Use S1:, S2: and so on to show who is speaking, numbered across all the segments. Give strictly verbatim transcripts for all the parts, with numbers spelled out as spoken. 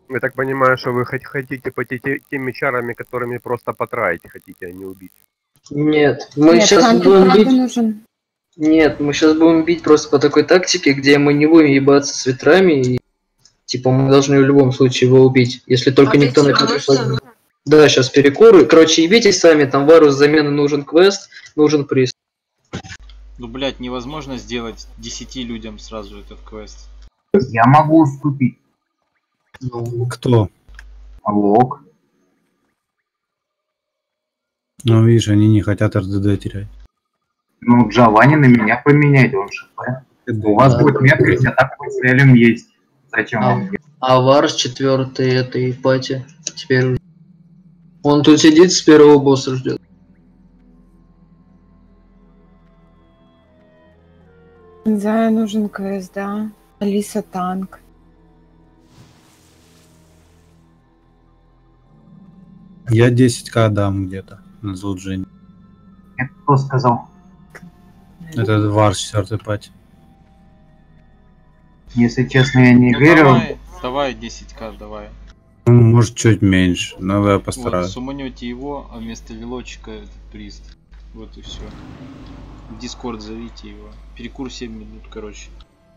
S1: Я так понимаю, что вы хотите пойти теми чарами, которыми просто потраить хотите, а не убить.
S2: Нет, мы
S3: Нет,
S2: сейчас
S3: Хантер
S2: будем
S3: правда
S2: бить...
S3: нужен.
S2: Нет, мы сейчас будем бить просто по такой тактике, где мы не будем ебаться с ветрами и... Типа мы должны в любом случае его убить, если только
S4: А
S2: никто на
S4: зачем?
S2: это... Да, сейчас перекуры. Короче, ебитесь сами, там Варус замены нужен квест, нужен приз.
S5: Ну, блядь, невозможно сделать десяти людям сразу этот квест.
S6: Я могу уступить.
S2: Ну,
S7: Кто?
S6: Лог.
S7: Ну, видишь, они не хотят эр дэ дэ терять.
S6: Ну, Джованни на меня поменять, он шипает. У вас
S2: да.
S6: будет метрить, а так по целям есть. Зачем
S2: А,
S6: вам?
S2: а Варус четвертый этой пати. Теперь он тут сидит с первого босса ждет.
S3: Зая нужен квест, да. Алиса танк.
S7: Я десять ка дам где-то на Зулджине.
S6: Это кто сказал?
S7: Это Вар четвертый пати.
S6: Если честно, я не
S5: Ну,
S6: верю.
S5: давай, давай десять ка, давай.
S7: Ну, может, чуть меньше, но я
S5: Вот,
S7: постараюсь.
S5: суманете его, а вместо Вилочка этот приз. Вот и все. В Дискорд зовите его. Перекур семь минут, короче.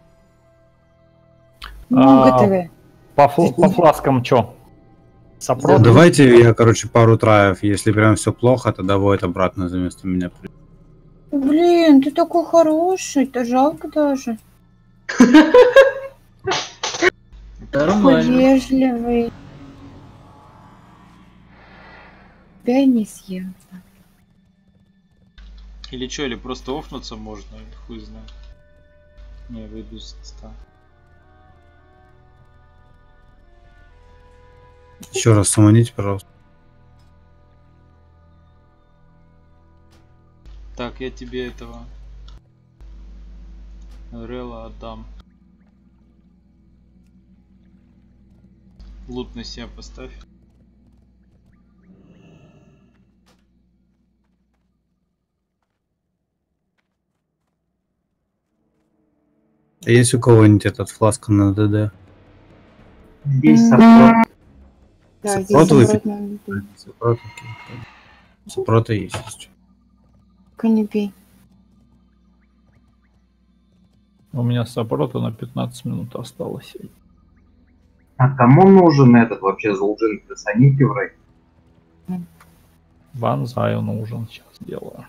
S3: Ну,
S8: А,
S3: ГТВ.
S8: По, фл- по фласкам чё? Сопрот?
S7: Давайте я, короче, пару траев. Если прям все плохо, тогда Войт обратно за место меня придет.
S3: Блин, ты такой хороший, это жалко даже.
S2: Нормально.
S3: Вежливый. Тебя не съем.
S5: Или что, или просто офнуться можно, или хуй знает. Не, выйду с ста.
S7: Еще раз суманите, пожалуйста.
S5: Так, я тебе этого Релла отдам. Лут на себя поставь.
S7: А есть у кого-нибудь этот фласка на ДД?
S6: Здесь саппорт.
S3: Да, здесь
S7: Саппорт выпить?
S3: обратно.
S7: Саппорт, окей. Саппорта есть. есть.
S3: Не пей.
S8: У меня сопрота на пятнадцать минут осталось.
S6: А кому нужен этот вообще Зулджин? Присоните в рай.
S8: Ванзаю нужен, сейчас делаю.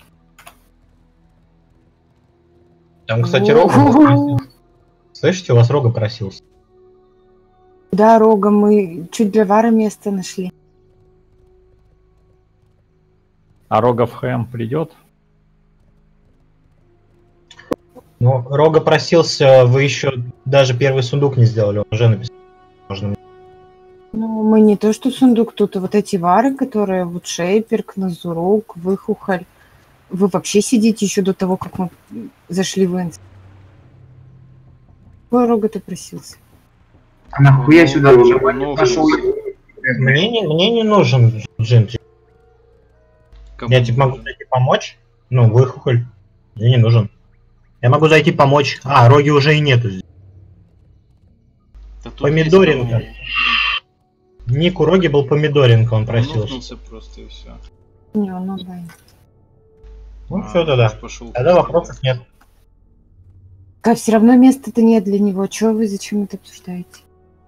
S9: Там, кстати, Рога просился. Слышите, у вас Рога просился.
S3: Да, Рога, мы чуть для Вара место нашли.
S8: А Рога в ХМ придет?
S9: Ну, Рога просился, вы еще даже первый сундук не сделали, он уже написал. Можно...
S3: Ну, мы не то что сундук, тут вот эти Вары, которые вот Шейпер, Кназурук, Выхухоль. Вы вообще сидите еще до того, как мы зашли в Энс. Какой Рога ты просился?
S6: А нахуя
S5: Ну,
S6: сюда
S5: ну,
S6: уже
S5: ну,
S6: пошел?
S9: Мне не, мне не нужен джин.
S5: Кому
S9: Я типа могу
S5: нужен?
S9: зайти помочь. Ну, выхухоль. Мне не нужен. Я могу зайти помочь. А, Роги уже и нету здесь.
S5: Да тут
S9: Помидоренко.
S5: есть
S9: Ник у Роги был Помидоренко, он
S5: Он
S9: просился.
S5: офнулся просто и все.
S3: Не, он онлайн.
S9: Ну все тогда.
S5: Пошел.
S9: Тогда вопросов нет.
S3: А все равно места-то нет для него. Чего вы зачем это обсуждаете?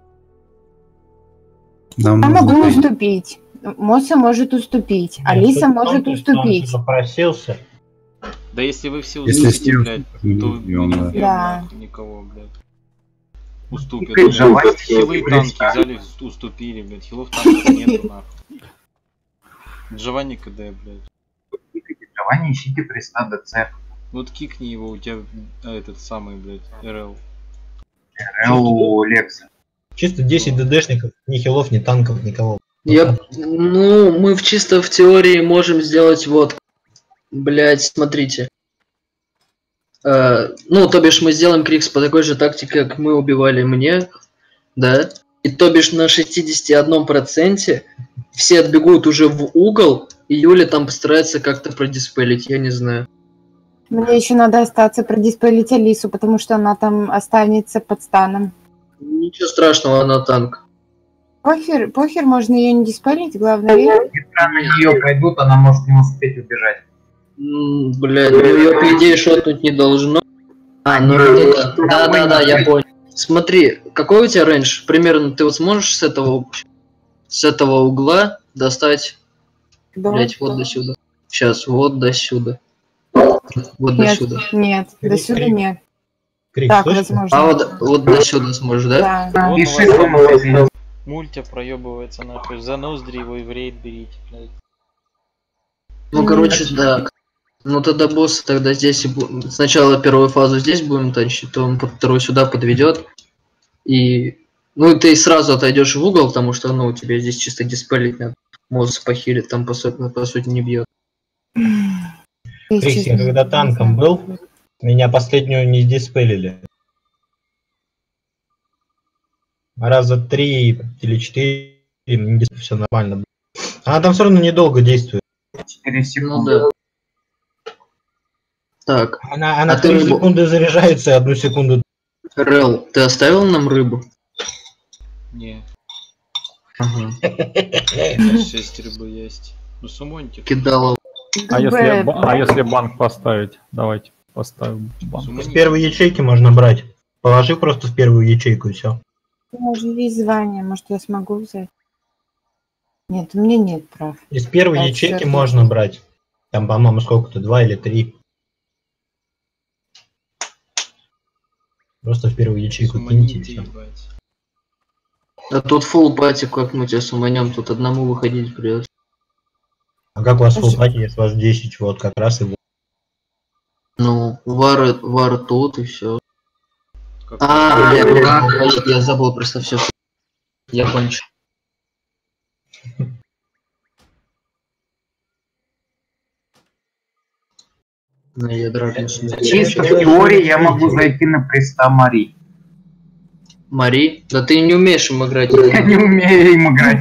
S7: Нам
S3: Я
S7: нужно
S3: могу
S7: пойти.
S3: уступить. Моса может уступить. Алиса
S9: Нет,
S3: может
S9: он,
S3: уступить.
S9: Он попросился.
S5: Да если вы все
S7: Если
S5: уступите,
S7: все
S5: блядь, то
S7: уступят,
S5: мы
S7: мы
S5: не
S7: убьем, да.
S5: убьем
S3: Да.
S5: нахуй никого, блядь. Уступят.
S6: Теперь
S5: блядь.
S6: Джованни
S5: Хилы и
S6: будет
S5: танки
S6: ставить.
S5: взяли, уступили, блядь. Хилов танков нету, нахуй. Джованни КД, блядь.
S6: Джованни, ищите приста ДЦ.
S5: Вот кикни его, у тебя а, этот самый, блядь, РЛ.
S6: Эл Лекса.
S9: Чисто десять ДДшников, ни хилов, ни танков, никого.
S2: Я... Ну, мы в чисто в теории можем сделать вот. Блять, смотрите. Э, ну, то бишь мы сделаем Крикс по такой же тактике, как мы убивали мне, да? И то бишь на шестьдесят один процент все отбегут уже в угол, и Юля там постарается как-то продиспелить, я не знаю.
S3: Мне еще надо остаться продиспелить Алису, потому что она там останется под станом.
S2: Ничего страшного, она танк.
S3: Похер, похер, можно ее не диспарить, главное время.
S6: Если на нее пойдут, она может не успеть убежать.
S2: М, Блядь, ну ее по идее шотнуть не должно. А, ну это да. Да, да, да, я понял. Смотри, какой у тебя рейндж? Примерно ты вот сможешь с этого с этого угла достать,
S3: Да,
S2: блять, вот
S3: да.
S2: до сюда. Сейчас, вот до сюда. Вот до
S3: Нет,
S2: сюда.
S3: нет, до сюда нет.
S9: Крик,
S3: Так,
S9: слышишь?
S3: возможно.
S2: А вот, вот до сюда сможешь, да?
S3: Да.
S5: Вон у
S6: Пиши,
S5: вас
S6: что мы
S5: мультя проебывается нахуй. За ноздри его и в рейд берите, блядь.
S2: Ну, короче, да. Ну тогда босса тогда здесь и бу- сначала первую фазу здесь будем танчить, то он под вторую сюда подведет. И ну ты сразу отойдешь в угол, потому что ну у тебя здесь чисто диспелить надо. Мозг похилит, там по, су- по сути не бьет.
S9: Крикс, я когда танком был, меня последнюю не диспелили. Раза три или четыре все нормально было. Она там все равно недолго действует.
S6: четыре
S2: Ну
S6: секунды.
S2: да. Так,
S9: Она, она
S2: А ты
S9: три
S2: рыбу-
S9: секунды заряжается и одну секунду.
S2: Рел, ты оставил нам рыбу?
S5: Не,
S2: Ага.
S5: шесть рыбы есть. Ну сумоньте.
S2: Кидала.
S8: А если,
S3: ГБ,
S8: ба- а если банк поставить? Давайте поставим банк.
S9: С
S5: Сумоните.
S9: первой ячейки можно брать. Положи просто в первую ячейку и все.
S3: У меня же есть звание, может я смогу взять? Нет, у меня нет прав.
S9: Из первой
S3: А,
S9: ячейки
S3: всё.
S9: можно брать. Там, по-моему, сколько-то, два или три. Просто в первую ячейку киньте и
S5: Сумоните,
S9: все.
S5: ебать.
S2: А тут фулл пати, как мы тебя суманем, тут одному выходить придется.
S9: А как у вас
S3: Слушай.
S9: фулл если у вас десять, вот как раз и...
S2: Ну, вар, вар тут и все.
S5: Как
S2: А, бля, дурак, блядь, я забыл просто все. Я кончу. Ну, я дракон
S6: Чисто в теории я могу зайти на преста Мари.
S2: Мари? Да ты не умеешь им играть.
S6: Я не умею им играть.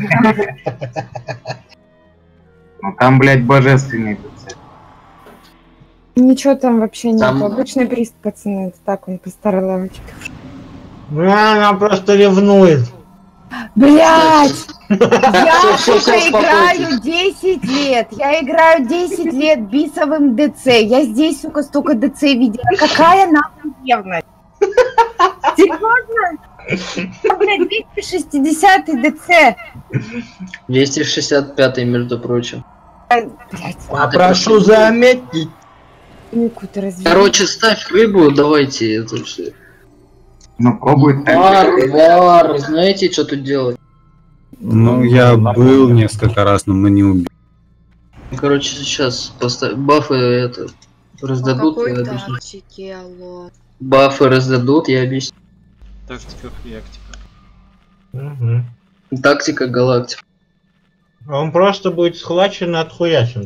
S6: Ну там, блядь, божественный рецепт.
S3: Ничего там вообще нет.
S2: Там-
S3: Обычный прист, пацаны, это так он по старой лавочке.
S9: Ну, она просто ревнует.
S3: Блять! Я,
S2: Всё, всё,
S3: сука,
S2: всё,
S3: играю десять лет! Я играю десять лет бисовым ДЦ. Я здесь, сука, столько ДЦ видела. Какая нахуй ревность? Серьезно? Я, блядь, двести шестидесятый ДЦ.
S2: двести шестьдесят пятый, между прочим.
S3: Блять,
S9: А
S2: ты
S9: прошу
S2: просто-
S9: заметить.
S3: Нику ты разве...
S2: Короче, ставь рыбу, давайте. Это все.
S6: Ну пробуй так.
S2: Вар, вар, знаете, что тут делать?
S7: Ну, я был несколько раз, но мы не убили.
S2: Короче, сейчас поставь бафы это раздадут, я
S4: какой
S2: объясню.
S4: тактики, алло.
S2: Бафы раздадут, я объясню.
S5: Тактика реактика.
S9: Угу.
S2: Тактика галактик.
S9: Он просто будет схвачен и отхуячен.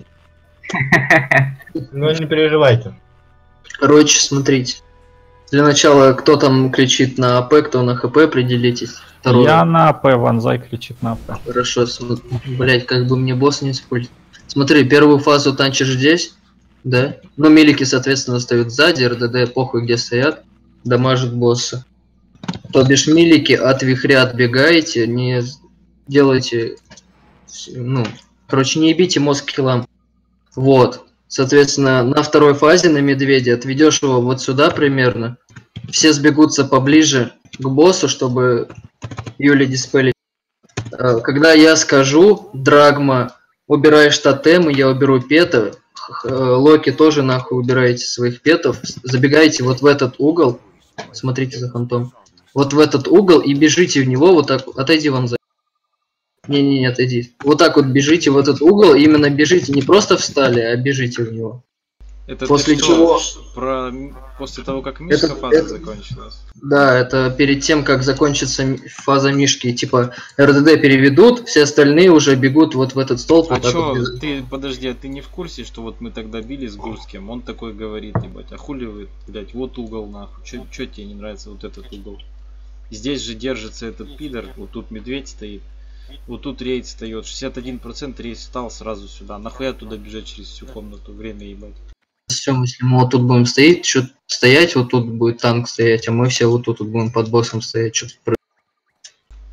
S9: Ну не переживайте.
S2: Короче, смотрите. Для начала, кто там кричит на АП, кто на ХП, определитесь. Второе.
S8: Я на АП, Ванзай кричит на АП.
S2: Хорошо, см- блять, как бы мне босс не использовать. Смотри, первую фазу танчишь здесь, да? Ну, милики, соответственно, стоят сзади, РДД похуй где стоят, дамажат босса. То бишь милики от вихря отбегаете, не делайте, ну, короче, не ебите мозг киллам. Вот, соответственно, на второй фазе на медведя отведешь его вот сюда примерно. Все сбегутся поближе к боссу, чтобы Юли диспелить. Э, Когда я скажу, Драгма, убираешь тотемы, я уберу пета, х- х- э, Локи тоже нахуй убираете своих петов, забегаете вот в этот угол, смотрите за хантом, вот в этот угол и бежите в него, вот так, отойди вон за. Не-не-не, отойди. Вот так вот бежите в этот угол, именно бежите, не просто встали, а бежите в него.
S5: Это
S2: После
S5: ты
S2: чего-
S5: что, про м- после того, как Мишка
S2: Это-
S5: фаза
S2: это-
S5: закончилась?
S2: Да, это перед тем, как закончится ми- фаза Мишки, типа РДД переведут, все остальные уже бегут вот в этот столб.
S5: А
S2: вот так
S5: чё,
S2: вот без-
S5: ты, подожди, а ты не в курсе, что вот мы тогда били с Гурским, он такой говорит, ебать, а хули вы, блять, вот угол нахуй, чё, чё тебе не нравится вот этот угол? Здесь же держится этот пидор, вот тут медведь стоит, вот тут рейд встает, шестьдесят один процент рейд встал сразу сюда, нахуя туда бежать через всю комнату, время ебать.
S2: Все, если мы вот тут будем стоять, что стоять, вот тут будет танк стоять, а мы все вот тут вот будем под боссом стоять, что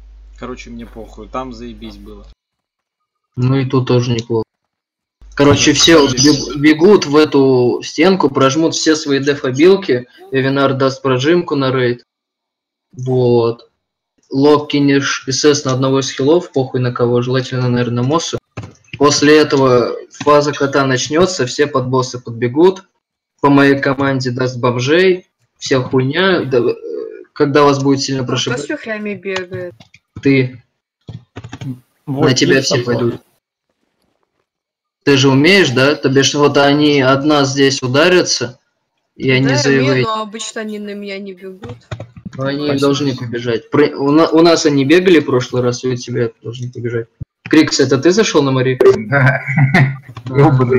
S5: Короче, мне похуй. Там заебись было.
S2: Ну и тут тоже неплохо. Короче, все бег- бегут в эту стенку, прожмут все свои дефобилки. Эвинар даст прожимку на рейд. Вот. Лок кинешь СС на одного из хилов, похуй на кого, желательно, наверное, Моссу. После этого фаза кота начнется, все подбоссы подбегут. По моей команде даст бомжей, вся хуйня. Да, э, когда вас будет сильно
S4: Кто с
S2: прошибать,
S4: вихрями бегает?
S2: ты,
S8: Вот
S2: на тебя
S8: есть
S2: все
S8: такое.
S2: пойдут. Ты же умеешь, да? То бишь, вот они от нас здесь ударятся, и они
S4: Да, я умею,
S2: заявят,
S4: но обычно они на меня не бегут.
S2: но они
S8: Спасибо.
S2: должны побежать. Про- У, на- у нас они бегали в прошлый раз, и у тебя должны побежать. Крикс, это ты зашел на Мари?
S6: Да. Ёбаный.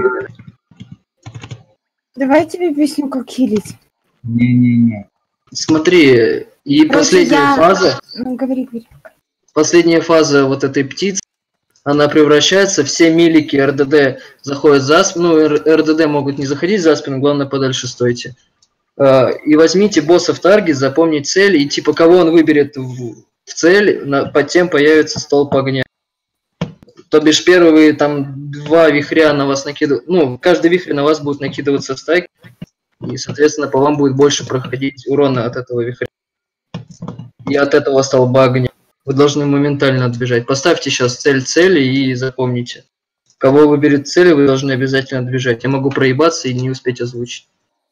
S3: Давай я тебе объясню, как хилить.
S6: Не-не-не.
S2: Смотри, и
S3: Короче,
S2: последняя
S3: я-
S2: фаза,
S3: Ну, говори, говори.
S2: последняя фаза вот этой птицы, она превращается, все милики РДД заходят за спину, ну, Р- РДД могут не заходить за спину, главное подальше стойте. А, И возьмите босса в таргет, запомнить цель, и типа кого он выберет в, в цель, на- под тем появится столб огня. То бишь первые там два вихря на вас накидывают, ну, каждый вихрь на вас будет накидываться в стайк, и, соответственно, по вам будет больше проходить урона от этого вихря. И от этого столба огня. Вы должны моментально отбежать. Поставьте сейчас цель цели и запомните. Кого выберет цель, вы должны обязательно отбежать. Я могу проебаться и не успеть озвучить.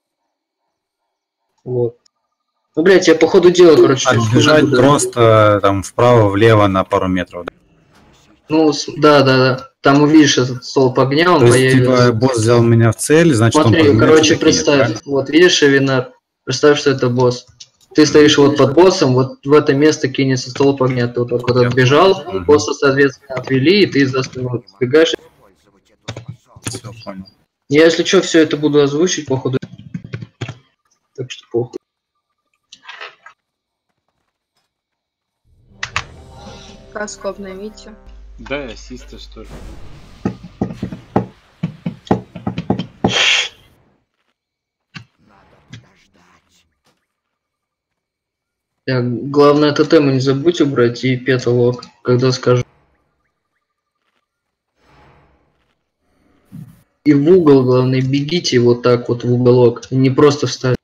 S2: Вот. Ну, блядь, я по ходу дела, короче...
S7: Отбежать
S2: буду.
S7: просто там вправо-влево на пару метров.
S2: Ну, с- да, да, да. Там увидишь этот столб огня, он
S7: То есть,
S2: появится.
S7: типа, босс взял меня в цель, значит, он
S2: Смотри,
S7: поднимется
S2: короче,
S7: и кинет,
S2: представь.
S7: правильно?
S2: Вот, видишь, Эвинар? Представь, что это босс. Ты стоишь вот под боссом, вот в это место кинется столб огня. Ты вот так вот отбежал,
S7: Мгм.
S2: босса, соответственно, отвели, и ты за спину сбегаешь.
S7: Всё, понял.
S2: Я, если что, все это буду озвучить, походу. Так что похуй.
S4: Каску обновите.
S5: Да, и ассисты, что ли.
S2: Так, главное, тотему не забудь убрать и петалог, когда скажу. И в угол, главное, бегите вот так вот в уголок, не просто встать.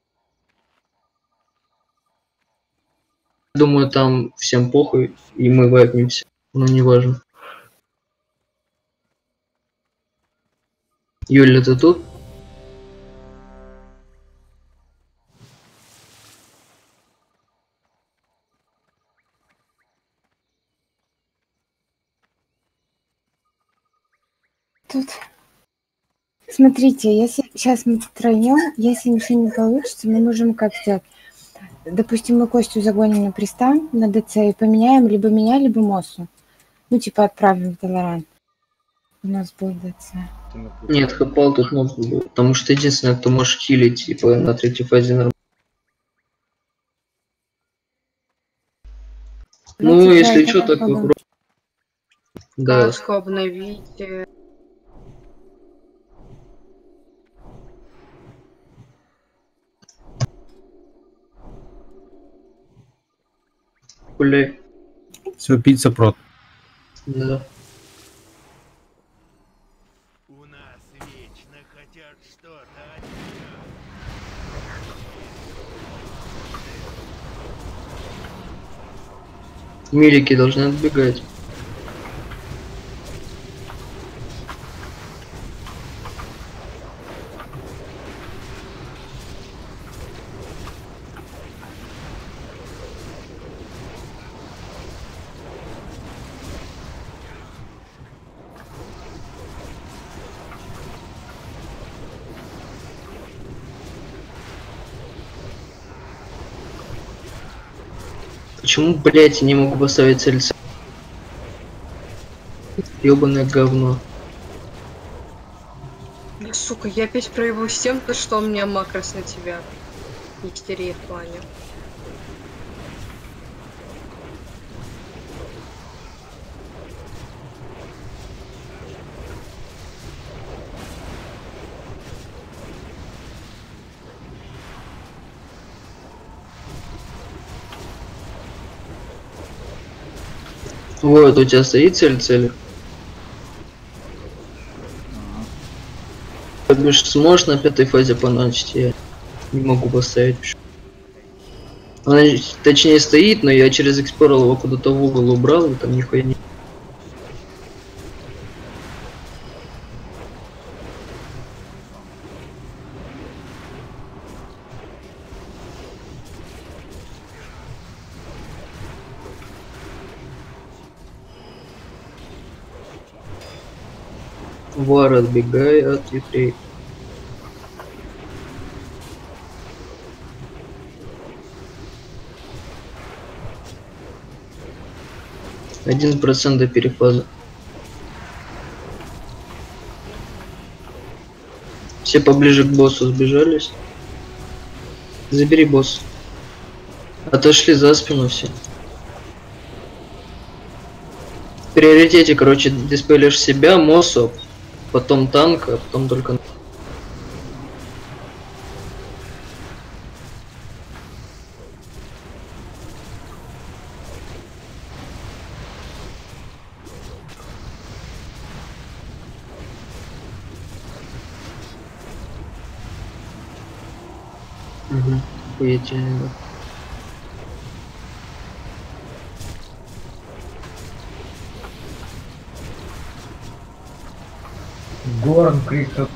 S2: Думаю, там всем похуй, и мы вайпнемся, но не важно. Юля, ты тут?
S3: Тут. Смотрите, если сейчас мы втроем, если ничего не получится, мы можем как сделать. Допустим, мы Костю загоним на пристан, на ДЦ и поменяем либо меня, либо Моссу. Ну, типа, отправим в Толорант. У нас будет ДЦ.
S5: Ты на путь.
S2: Нет, Хэпал тут мог бы, потому что единственное, кто может хилить, типа, на третьей фазе нормально. Ну,
S3: Давайте
S2: если
S3: про
S2: что,
S3: это
S2: так
S3: попробуем.
S2: выбро- Да.
S4: Каску обновите.
S2: Гуляй.
S7: Все, пицца прот.
S2: Да.
S10: У нас вечно хотят что-то от
S2: Милики должны отбегать. Почему, блять, я не могу поставить цель? Ёбаное говно.
S4: Да, сука, я опять проебал с тем, то, что у меня макрос на тебя. Истерия в плане.
S2: Вот, у тебя стоит цель цели. Ты думаешь, сможешь на пятой фазе поначить? Я не могу поставить. Она, точнее, стоит, но я через Explorer его куда-то в угол убрал, и там нихуя не... Вар, отбегай от ветрей. Один процент до перефаза. Все поближе к боссу сбежались. Забери босс. Отошли за спину все. В приоритете, короче, диспелишь себя, Мосу, потом танк, а потом только... Угу, охуительно.
S6: Горн, Крикс.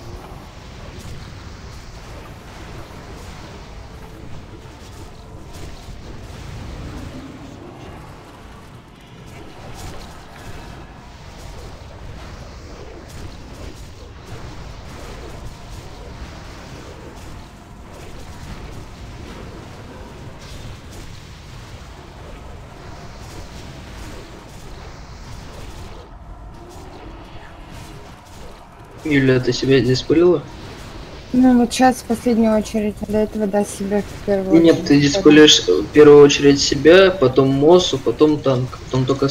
S2: Юля, ты себя здесь пылила?
S3: Ну вот сейчас в последнюю очередь, до этого да, себя в первую очередь.
S2: Нет, ты диспелишь в первую очередь себя, потом Мосу, потом танк, потом только...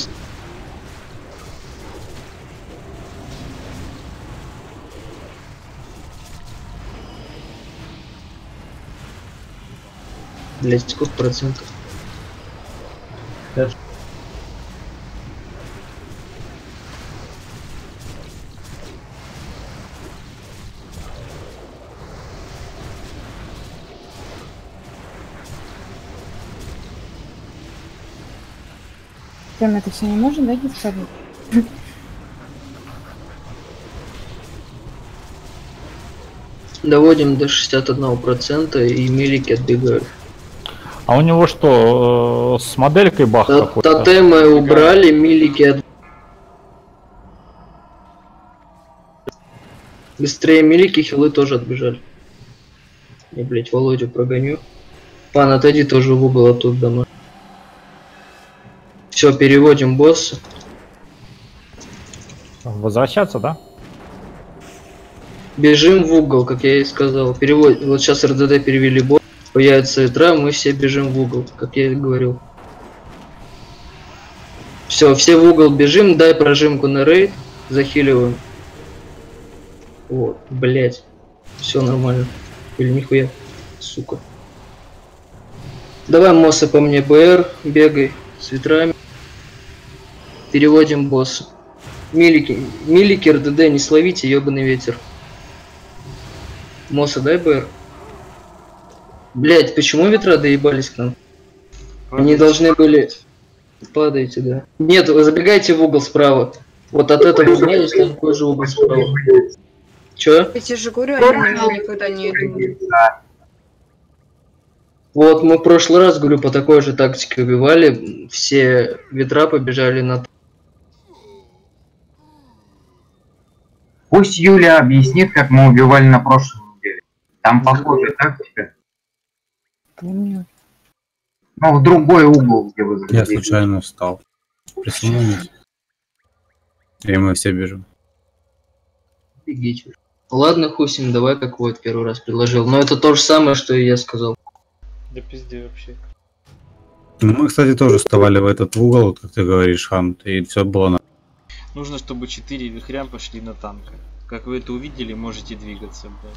S2: Блять, сколько процентов?
S3: Прям это все не может, да, не ставить?
S2: Доводим до шестьдесят одного процента и милики отбегают.
S8: А у него что, э, с моделькой бах
S2: Т-
S8: какой-то?
S2: Тотемы убрали, милики от... Быстрее милики, хилы тоже отбежали. Я, блять, Володю прогоню. Пан, отойди тоже в угол оттуда дома. Все, переводим босса.
S8: Возвращаться, да?
S2: Бежим в угол, как я и сказал. Перевод... Вот сейчас РДД перевели босс. Появится итра, мы все бежим в угол, как я и говорил. Все, все в угол бежим, дай прожимку на рейд, захиливаем. Вот, блять. Все нормально. Или нихуя, сука. Давай, Мосса, по мне БР, бегай с ветрами. Переводим босса. Милики, милики РДД не словите, ебаный ветер. Мосса, дай БР. Блять, почему ветра доебались к нам? Они должны были... Падайте, да. Нет, вы забегайте в угол справа. Вот от этого угла есть такой же угол справа. Чё?
S4: Я тебе же говорю, они на меня никогда не идут.
S2: Вот мы в прошлый раз, говорю, по такой же тактике убивали. Все ветра побежали на...
S6: Пусть Юля объяснит, как мы убивали на прошлой неделе. Там похожая тактика.
S3: Помню.
S6: Ну, в другой угол, где вы
S7: Я
S6: заходили.
S7: случайно встал. Присунулись. И мы все бежим.
S2: Офигеть. Ладно, Хусин, давай как вот первый раз предложил. Но это то же самое, что и я сказал.
S5: Да пизде вообще.
S7: Ну, мы, кстати, тоже вставали в этот угол, вот как ты говоришь, Хант, и все было на...
S5: Нужно, чтобы четыре вихря пошли на танка. Как вы это увидели, можете двигаться, блядь.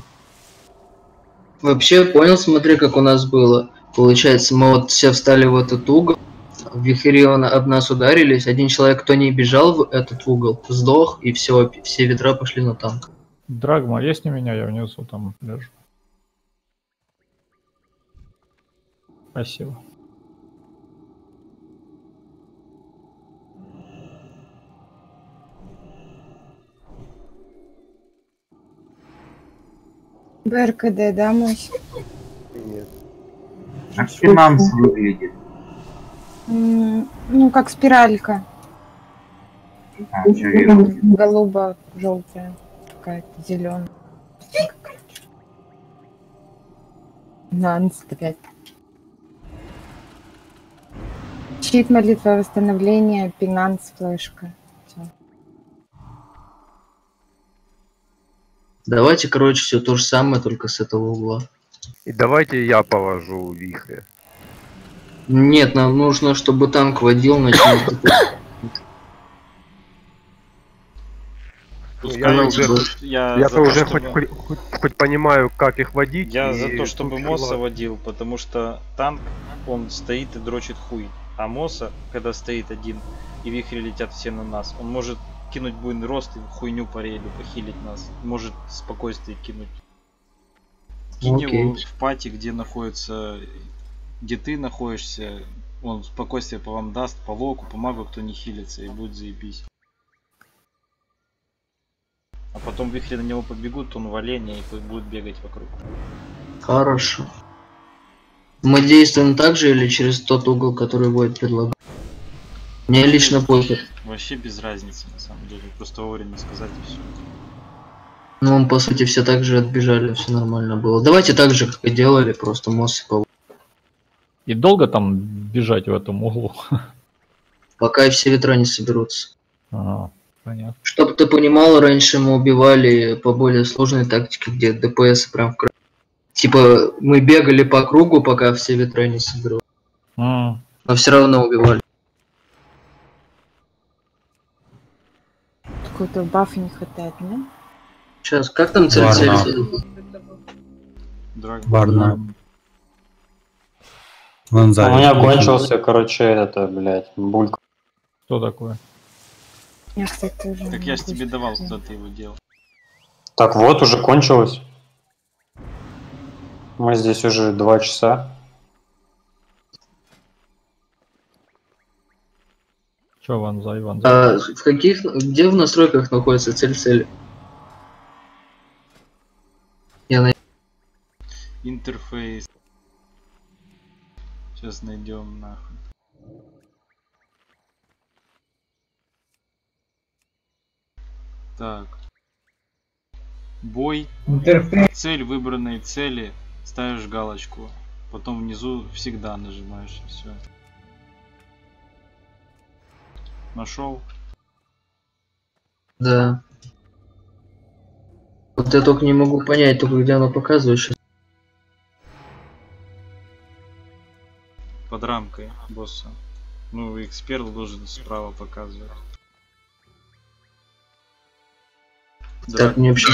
S2: Вообще, понял, смотри, как у нас было. Получается, мы вот все встали в этот угол, Вихрион об нас ударились. Один человек, кто не бежал в этот угол, сдох, и все, все ветра пошли на танк.
S8: Драгма, есть не меня, я внизу там лежу. Спасибо.
S3: БРКД, да, Мось?
S1: Нет.
S6: Как финанс выглядит?
S3: М, Ну, как спиралька.
S6: А, чё вижу.
S3: Голубо-желтая. Какая-то зеленая. Нанс опять. Щит, молитва, восстановление, пинанс, флешка. Всё.
S2: Давайте, короче, все то же самое, только с этого угла.
S1: И давайте я положу вихрь.
S2: Нет, нам нужно, чтобы танк водил, начнем.
S1: Ну, я
S2: Пускай
S1: уже,
S2: будет.
S5: Я,
S1: я
S5: за то,
S1: уже
S5: чтобы-
S1: хоть, хоть, хоть, хоть понимаю, как их водить.
S5: Я
S1: и
S5: за то, чтобы
S1: тут
S5: Мосса
S1: крыла-
S5: водил, потому что танк, он стоит и дрочит хуй. А Мосса, когда стоит один, и вихри летят все на нас, он может кинуть буйный рост и хуйню по рейду, похилить нас. Может спокойствие кинуть. Кинь
S2: Окей.
S5: его в пати, где находится, где ты находишься, он спокойствие по вам даст, по волку, по магу, кто не хилится, и будет заебись. А потом вихри на него побегут, он в оленя и будет бегать вокруг.
S2: Хорошо. Мы действуем так же или через тот угол, который Войд предлагал? Мне лично похер.
S5: Вообще без разницы, на самом деле. Просто вовремя сказать и все.
S2: Ну, мы, по сути, все так же отбежали, все нормально было. Давайте так же, как и делали, просто мост по...
S8: И долго там бежать в этом углу?
S2: Пока и все ветра не соберутся.
S8: Ага, понятно.
S2: Чтоб ты понимал, раньше мы убивали по более сложной тактике, где ДПС прям в кра- Типа, мы бегали по кругу, пока все ветра не соберут.
S8: А,
S2: Но все равно убивали.
S3: Какого-то бафа не хватает, да?
S2: Сейчас, как там цель
S7: Варна.
S2: цель?
S5: Драг...
S7: Барна. Вон
S11: У
S7: сзади.
S11: меня кончился, короче, это, блядь, булька.
S8: что такое?
S3: Я, кстати, тоже
S5: Так
S3: не
S5: я ж
S3: могу
S5: тебе давал,
S3: сказать.
S5: куда ты его делал.
S11: Так вот, уже кончилось. Мы здесь уже два часа.
S8: Че, Ванзай, Ванзай?
S2: А в каких, где в настройках находится цель цели? Я на...
S5: Интерфейс. Сейчас найдем нахуй. Так. Бой. Цель выбранной цели. Ставишь галочку. Потом внизу всегда нажимаешь. Все. Нашел?
S2: Да. Вот я только не могу понять, только где оно показывает сейчас.
S5: Под рамкой босса. Ну, эксперт должен справа показывать.
S2: Так, мне вообще...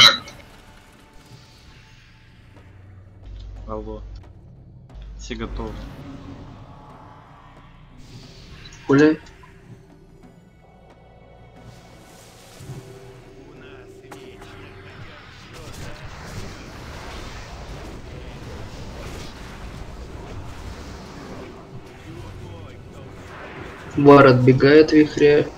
S5: Алло. Все готовы.
S2: Гуляй. Вар отбегает вихря.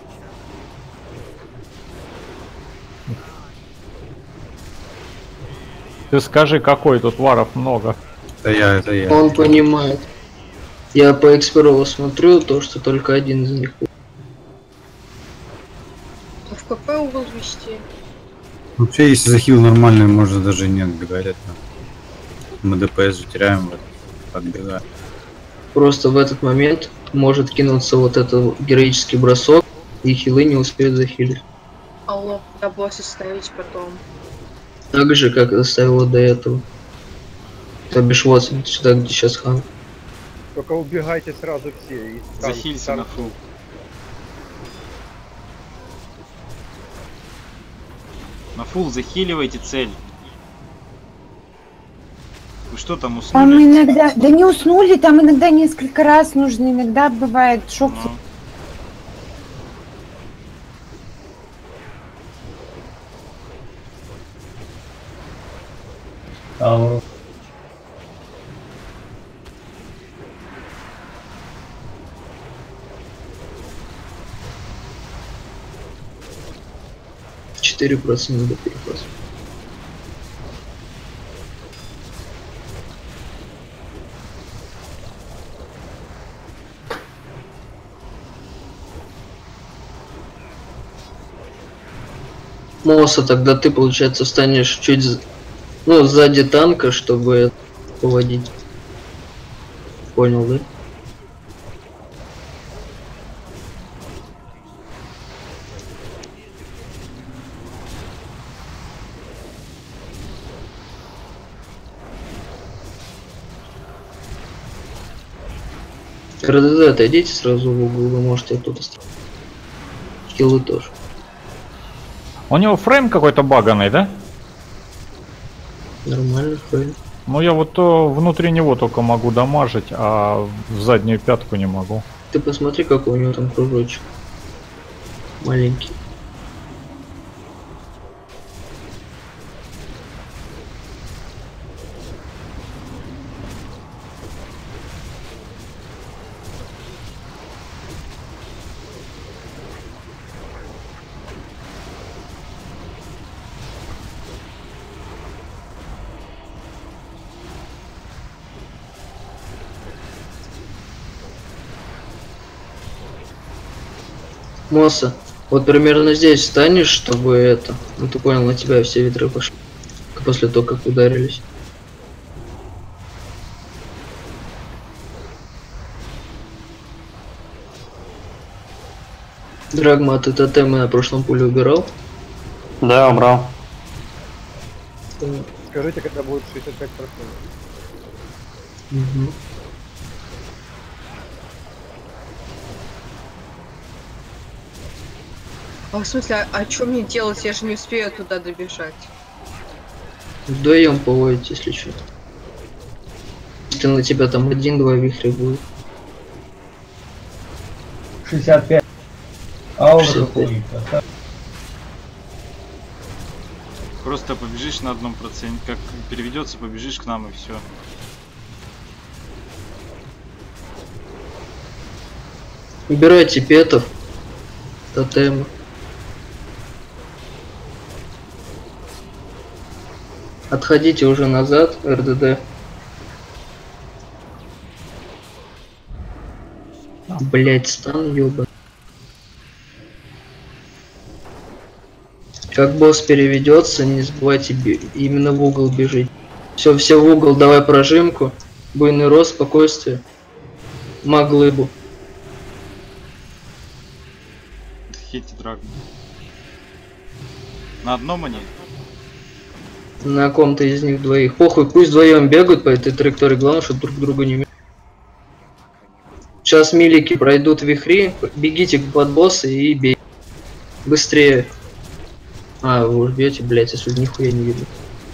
S8: Ты скажи, какой тут варов много.
S7: Это я, это я.
S2: Он понимает. Я по эксперту смотрю, то что только один из них.
S4: А в какой угол вести?
S7: Вообще, если захил нормальный, можно даже не отбегать от нас. Мы ДПС же теряем, вот, подбегаем.
S2: Просто в этот момент может кинуться вот этот героический бросок, и хилы не успеют захилить.
S4: Алло, да босса ставить потом.
S2: Так же, как оставила до этого. То бишь вот сюда, где сейчас хан.
S1: Только убегайте сразу все. И там
S5: Захилься на
S1: старт-
S5: фул. На фул захиливайте цель. Вы что что там,
S3: Там
S5: уснули?
S3: иногда, да не уснули, там иногда несколько раз нужно, иногда бывает шок.
S5: Ну.
S9: А,
S2: четыре процента до перепаса. Моса, тогда ты, получается, станешь чуть з- ну, сзади танка, чтобы поводить. Понял, да? РДД, отойдите сразу в угол, вы можете оттуда стрелять. Хилы тоже.
S8: У него фрейм какой-то баганый, да?
S2: Нормально, фрейм.
S8: Ну я вот то внутри него только могу дамажить, а в заднюю пятку не могу.
S2: Ты посмотри, какой у него там кружочек. Маленький. Моса, вот примерно здесь встанешь, чтобы это... Ну ты понял, на тебя все ветры пошли. После того, как ударились. Драгма, а ты тотемы на прошлом пуле убирал?
S11: Да, убрал.
S1: Скажите, когда будет шестьдесят пять процентов.
S2: Угу.
S4: А в смысле, а, а что мне делать? Я же не успею туда добежать.
S2: Вдвоем поводить, если что. Если на тебя там один-два вихря будет.
S9: шестьдесят пять. Аура
S2: шестьдесят пять.
S9: какой-то.
S5: Просто побежишь на одном проценте, как переведется, побежишь к нам и все.
S2: Убирайте петов. Тотемы. Отходите уже назад, РДД. Блять, стан ёба. Как босс переведется, не забывайте би- именно в угол бежить. Все, все в угол, давай прожимку. Буйный рост, спокойствие. Маг глыбу.
S5: Хейте драгон. На одном они?
S2: На ком-то из них двоих. Похуй, пусть вдвоем бегают по этой траектории, главное, чтобы друг друга не... Сейчас милики пройдут вихри, бегите под босса и бей. Быстрее. А, вы уже бьете, блять, если нихуя не видно.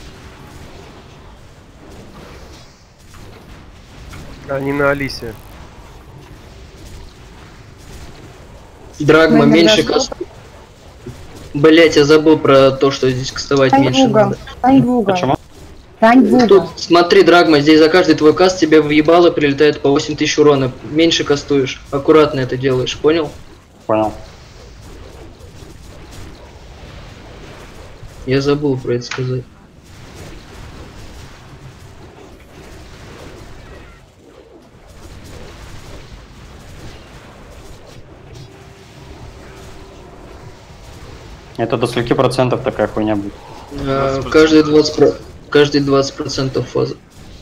S1: Они на Алисе.
S2: Драгма,
S3: Мы иногда
S2: меньше
S3: жопы.
S2: каст... Блять, я забыл про то, что здесь кастовать
S3: Стань в
S2: меньше
S3: угол,
S2: надо.
S3: стань в угол.
S11: Почему?
S3: Стань в угол.
S2: Тут, смотри, Драгма, здесь за каждый твой каст тебе въебало прилетает по восемь тысяч урона. Меньше кастуешь. Аккуратно это делаешь, понял?
S11: Понял.
S2: Я забыл про это сказать.
S11: Это до скольки процентов такая хуйня будет?
S2: А, каждые двадцать про... каждые двадцать процентов фазы.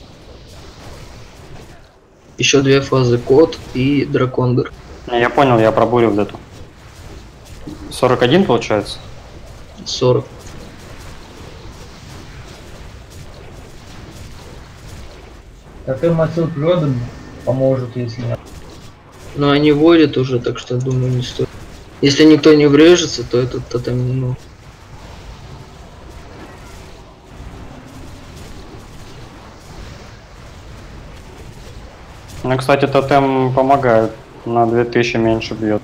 S2: Еще две фазы, кот и дракондер.
S11: Не, я понял, я пробурил вот эту. сорок один получается?
S2: сорок.
S9: Тотем отсюда природы поможет, если нет.
S2: Но они водят уже, так что думаю не стоит. Если никто не врежется, то этот тотем, ну...
S11: Ну, кстати, тотем помогает. На две тысячи меньше бьет.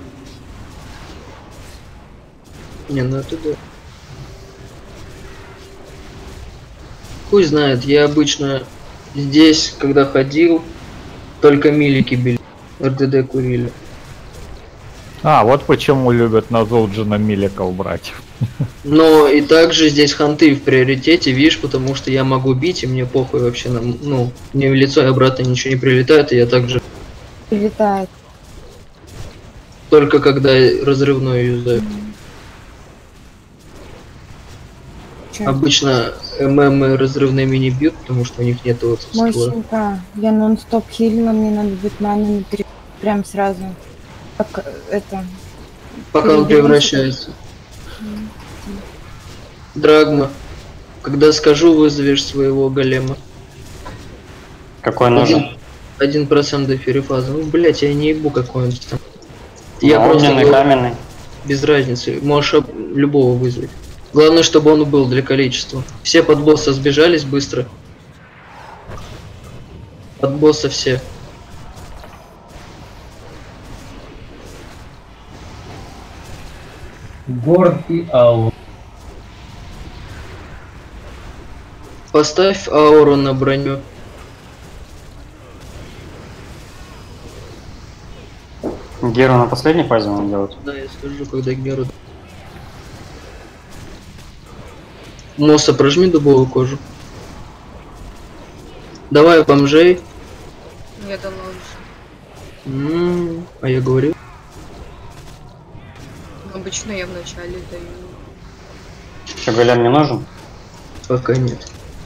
S2: Не, ну это да. Хуй знает, я обычно здесь, когда ходил, только милики били, эр дэ дэ курили.
S8: А, вот почему любят на Золджина миликов брать.
S2: Но и также здесь ханты в приоритете, видишь, потому что я могу бить, и мне похуй вообще, на, ну, мне в лицо и обратно ничего не прилетает, и я также...
S3: Прилетает.
S2: Только когда разрывной юзаю.
S3: Чё?
S2: Обычно ММ разрывными не бьют, потому что у них нет вот ствола.
S3: Мощненько. Я нон-стоп хилила, мне надо быть маны на три. Прям сразу. Как это...
S2: Пока он превращается. Драгма, когда скажу, вызовешь своего голема.
S11: Какой нужен?
S2: Один процент до ферифаза. Ну, блять, я не ебу какой он там. Я
S11: ну,
S2: просто
S11: огненный, каменный.
S2: Без разницы. Можешь об... любого вызвать. Главное, чтобы он был для количества. Все под босса сбежались быстро. Под босса все.
S12: Горд и ауру.
S2: Поставь ауру на броню.
S11: Геру на последней фазе он делать?
S2: Да, я скажу, когда Геру. Моса, прожми дубовую кожу. Давай бомжей.
S4: Я дала уже.
S2: М-м, а я говорил.
S4: Обычно я вначале даю.
S11: Что, голем не нужен?
S2: Пока нет.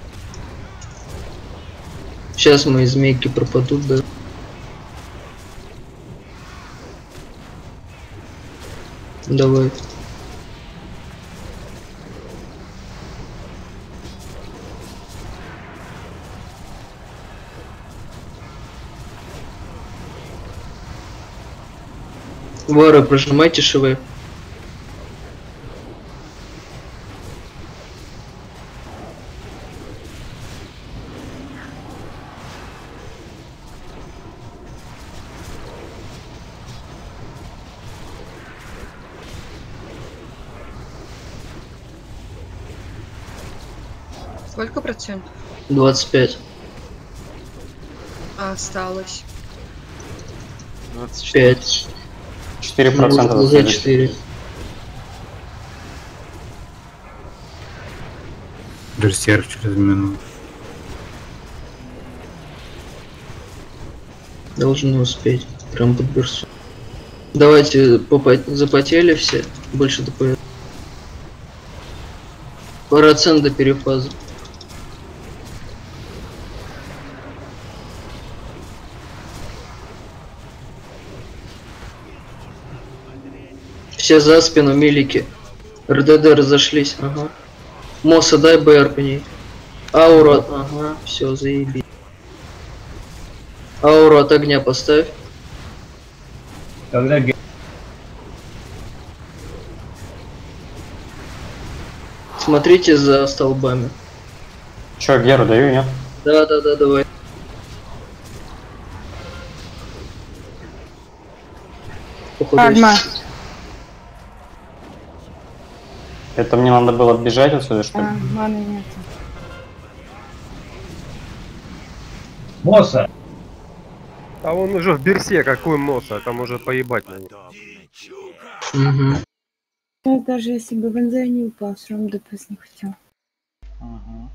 S2: Сейчас мои змейки пропадут, да. Давай. Вара, прожимайте ШВ.
S4: Сколько процентов?
S2: двадцать пять.
S4: А осталось?
S5: двадцать четыре.
S2: пять.
S11: четыре процента.
S2: За четыре.
S7: Берсерк через минуту.
S2: Должны успеть. Прям под берсу. Давайте попа- запотели все. Больше ДПС. Процент до перефаза. Все за спину, милики. эр дэ дэ разошлись, ага. Моса, дай БР по ней. Ауру, ага, все, заеби. Ауру от огня поставь.
S12: Когда
S2: Смотрите за столбами.
S11: Че, Геру даю, нет?
S2: Да, да, да, давай. Походу,
S3: Падма.
S11: Это мне надо было бежать отсюда, что ли?
S3: А, маны нет.
S12: Моса.
S1: А он уже в берсе, какой Моса, там уже поебать на него.
S2: Угу.
S3: Ну, даже если бы Ванзай не упал, все равно ДПС не хотел.
S5: Ага.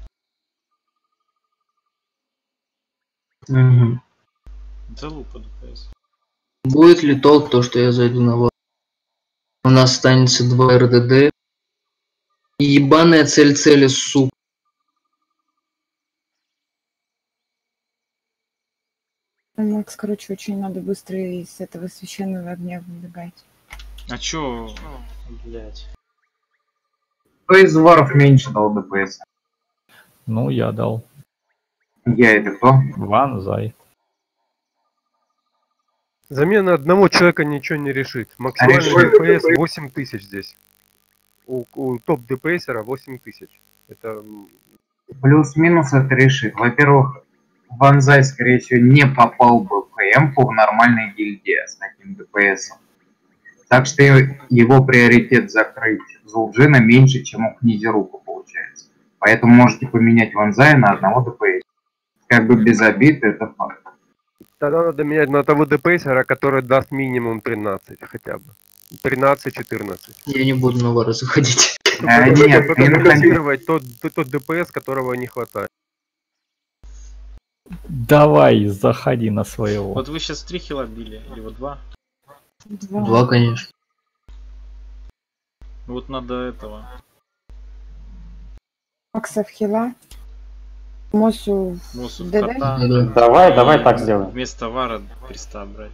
S2: Угу.
S5: Залупа ДПС.
S2: Будет ли толк то, что я зайду на власть? У нас останется два эр дэ дэ. И ебаная цель цели, сука.
S3: Макс, короче, очень надо быстро из этого священного огня выбегать.
S5: А чё? Блять.
S6: Кто из варов меньше дал ДПС?
S8: Ну, я дал.
S6: Я это кто?
S8: Ванзай.
S1: Замена одного человека ничего не решит. Максимальный
S6: решит.
S1: ДПС восемь тысяч здесь. У, у топ ДПСера восемь тысяч. Это м,
S6: Плюс-минус это решит. Во-первых, Ванзай, скорее всего, не попал бы в эмку в нормальной гильдии с таким ДПСом. Так что его приоритет закрыть Зулджина меньше, чем у Князерука получается. Поэтому можете поменять Ванзая на одного ДПС. Как бы без обид, это факт.
S1: Тогда надо менять на того ДПСера, который даст минимум тринадцать хотя бы. тринадцать-четырнадцать.
S2: Я не буду на вары заходить.
S6: А, нет, не
S1: компенсировать тот, тот, тот ДПС, которого не хватает.
S8: Давай, заходи на своего.
S5: Вот вы сейчас три хила били, или вот два?
S3: Два.
S2: Два, конечно.
S5: Вот надо этого.
S3: Макса в хила. Мосу
S5: Мосу в
S3: ДД.
S5: кота.
S2: Да.
S11: Давай, давай так сделаем.
S5: Вместо вара креста брать.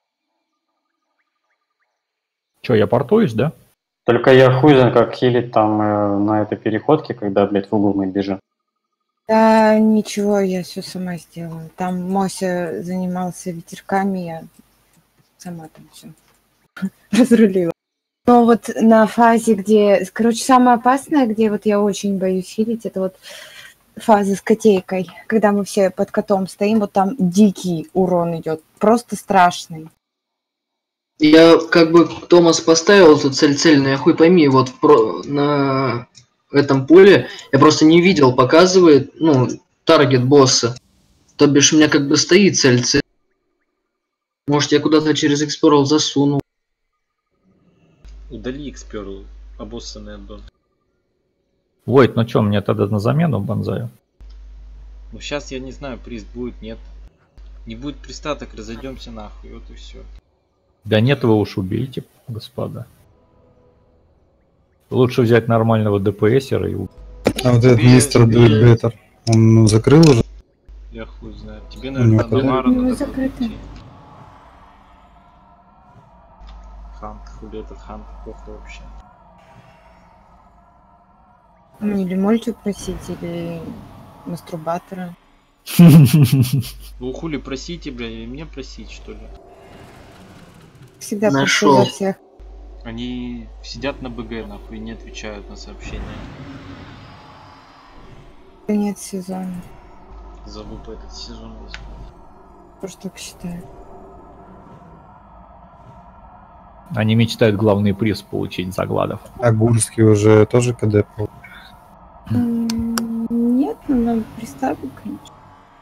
S8: Че, я портуюсь, да?
S11: Только я хуй знает, как хилить там э, на этой переходке, когда, блядь, в угол мы бежим.
S3: Да, ничего, я все сама сделаю. Там Мося занимался ветерками, я сама там все разрулила. Но вот на фазе, где... Короче, самое опасное, где вот я очень боюсь хилить, это вот фаза с котейкой. Когда мы все под котом стоим, вот там дикий урон идет. Просто страшный.
S2: Я как бы Томас поставил эту цель цельную, я хуй пойми, вот в про... на этом поле я просто не видел, показывает, ну, таргет босса. То бишь у меня как бы стоит цель цель. Может, я куда-то через Explorl засунул.
S5: Удали Explorl, обоссанный аддон.
S8: Войт, ну что, мне тогда на замену Бонзаю?
S5: Ну сейчас я не знаю, приз будет, нет. Не будет приста, так разойдемся нахуй, вот и все.
S8: Да нет, вы уж убейте, господа. Лучше взять нормального ДПСера и...
S7: А вот этот мистер Дуэльбетер, он ну, закрыл уже?
S5: Я хуй знаю. Тебе, наверное,
S7: него
S5: на Вара
S3: У него
S5: надо
S3: закрыто.
S5: будет идти. Хант, хули этот хант, плохо вообще.
S3: Ну, или мультик просить, или мастурбатора.
S5: Ну хули просите, бля, или мне просить, что ли?
S3: Всегда
S2: Нашел.
S3: прошу за всех.
S5: Они сидят на БГ, нахуй, и не отвечают на сообщения.
S3: Конец сезона.
S5: Зову по этот сезон весь.
S3: Тоже так считаю.
S8: Они мечтают главный приз получить за Гладов.
S7: А Гурский уже тоже КД был?
S3: М, Нет, ну нам приставим, конечно.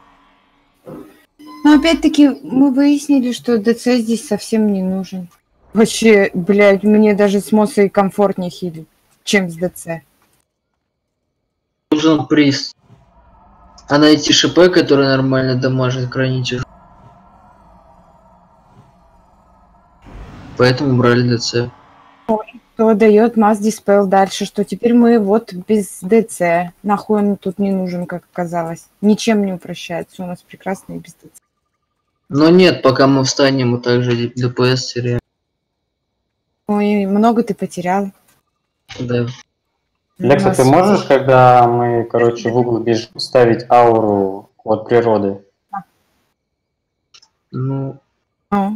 S3: Но опять-таки мы выяснили, что ДЦ здесь совсем не нужен. Вообще, блядь, мне даже с Мосой комфортнее хилить, чем с ДЦ.
S2: Нужен приз. А найти ШП, который нормально дамажит, крайне тяжело. Поэтому брали ДЦ.
S3: Кто дает масс диспел дальше, что теперь мы вот без ДЦ. Нахуй он тут не нужен, как оказалось. Ничем не упрощает. Все у нас прекрасно и без ДЦ.
S2: Но нет, пока мы встанем, мы также ДПС теряем.
S3: Ой, много ты потерял.
S2: Да.
S11: Лекса, ты можешь, когда мы, короче, в угол бежим, ставить ауру от природы?
S2: Ну,
S3: Ну.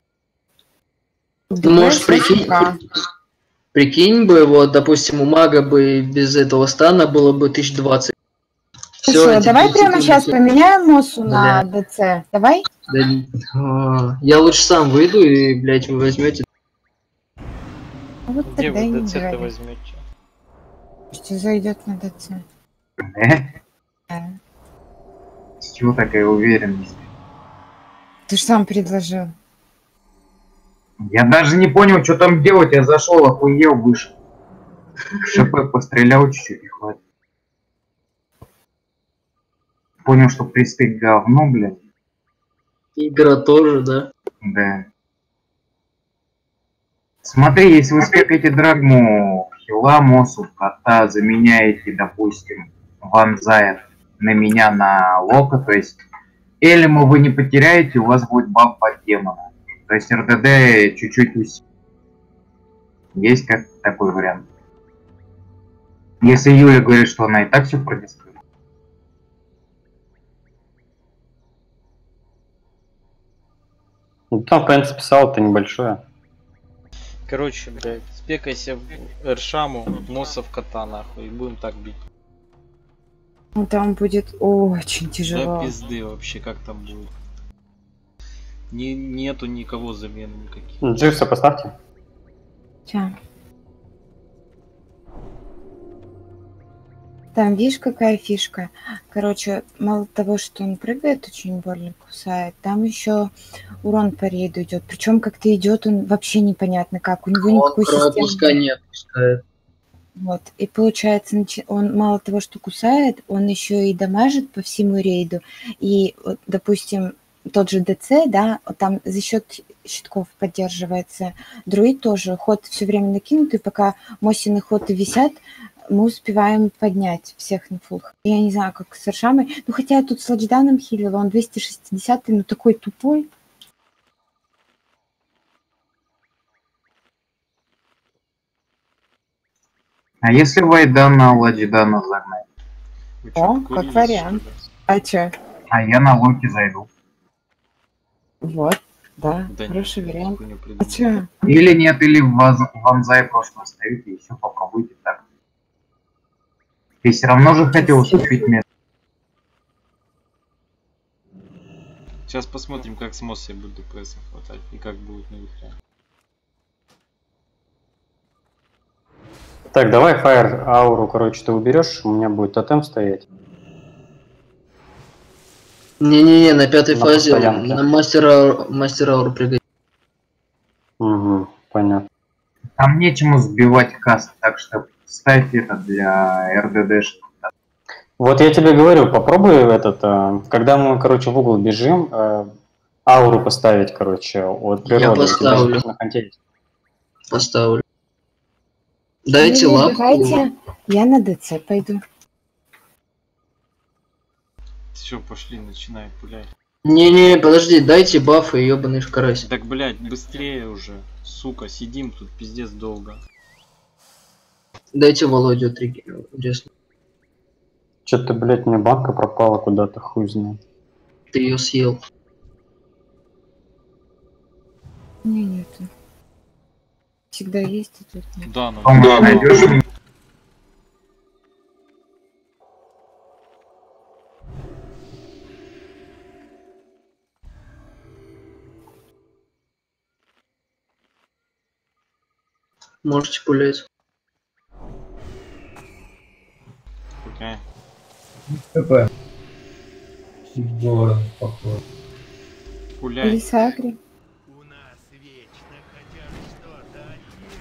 S2: ну можешь прикинь, прикинь бы, вот, допустим, у мага бы без этого стана было бы тысяч двадцать.
S3: Хорошо, давай прямо сейчас поменяем Мосу на ДЦ. Давай?
S2: Да, а, я лучше сам выйду и, блядь, вы возьмете.
S3: Вот
S5: Где
S3: тогда и
S5: вы
S3: не
S5: ДЦ-то
S3: говори.
S5: возьмете?
S3: Что зайдет на ДЦ.
S6: Э?
S3: Да.
S6: С чего такая уверенность?
S3: Ты же сам предложил.
S6: Я даже не понял, что там делать. Я зашел, охуел, вышел. ШП пострелял чуть-чуть и хватит. Понял, что пристык говно, блядь.
S2: Игра тоже, да?
S6: Да. Смотри, если вы спекаете драгму хила, Мосу, кота, заменяете, допустим, Ванзая на меня на Лока, то есть Эльму вы не потеряете, у вас будет баф от демона. То есть РДД чуть-чуть усилит. Есть как такой вариант. Если Юля говорит, что она и так все продискует.
S11: Ну, там, в принципе, сало-то небольшое.
S5: Короче, блядь, спекайся в Эршаму, Моса в кота, нахуй, и будем так бить.
S3: Ну там будет очень тяжело.
S5: Да пизды вообще, как там будет. Не, нету никого замены никаких.
S11: Дживса поставьте.
S3: Ча. Там видишь, какая фишка? Короче, мало того, что он прыгает, очень больно кусает, там еще урон по рейду идет. Причем как-то идет он вообще непонятно как. У него
S2: Он
S3: никакой системы.
S2: кровопускание отпускает.
S3: Вот. И получается, начи- он мало того, что кусает, он еще и дамажит по всему рейду. И, вот, допустим, тот же ДЦ, да, вот там за счет щитков поддерживается. Друид тоже. Ход все время накинутый, пока Мосины ходы висят, мы успеваем поднять всех на фулл. Я не знаю, как с Аршамой. Ну, хотя я тут с Ладжданом хилила, он двести шестидесятый, но такой тупой.
S6: А если Вайдана Ладжидана загнать?
S5: Вы чё,
S3: О,
S5: покурились,
S3: как вариант.
S5: что ли?
S3: А чё?
S6: А я на Локи зайду.
S3: Вот, да,
S5: Да
S3: хороший
S5: нет,
S3: вариант.
S5: хуйню
S3: А
S5: придумал.
S3: чё?
S6: Или нет, или в Ваз- Ванзай просто ставите и все попробуйте так. Ты все равно же хотел уступить место.
S5: Сейчас посмотрим, как с Мосси будет ДПС хватать и как будет на вихре.
S11: Так, давай Фаер ауру, короче, ты уберешь, у меня будет тотем стоять.
S2: Не-не-не, на пятой
S11: На
S2: фазе
S11: постоянке.
S2: на мастера, мастера аур прыгать.
S11: Угу, понятно.
S6: Там нечему сбивать каст, так что ставьте это для РДД.
S11: Вот я тебе говорю, попробуй этот, э, когда мы, короче, в угол бежим, э, ауру поставить, короче, от природы.
S2: Я
S11: У тебя
S2: поставлю.
S11: на конте есть.
S2: Поставлю. Дайте
S3: Вы не
S2: лапку.
S3: убегайте, я на ДЦ пойду.
S5: Все, пошли, начинай пулять.
S2: Не-не, подожди, дайте бафы, ебаный в карасе.
S5: Так, блядь, быстрее уже. Сука, сидим тут пиздец долго.
S2: Дайте Володю триггер. Интересно.
S11: Что-то, блядь, мне банка пропала куда-то, хуй знает.
S2: Ты ее съел.
S3: Не, нету. Всегда есть, и тут нет.
S5: Да, ну.
S6: Да, найдешь?
S2: Можете пулять.
S5: Окей.
S12: ПП. Город, похоже.
S5: Пуляй.
S3: Лисагри.
S10: У нас вечно хотят что-то отнять.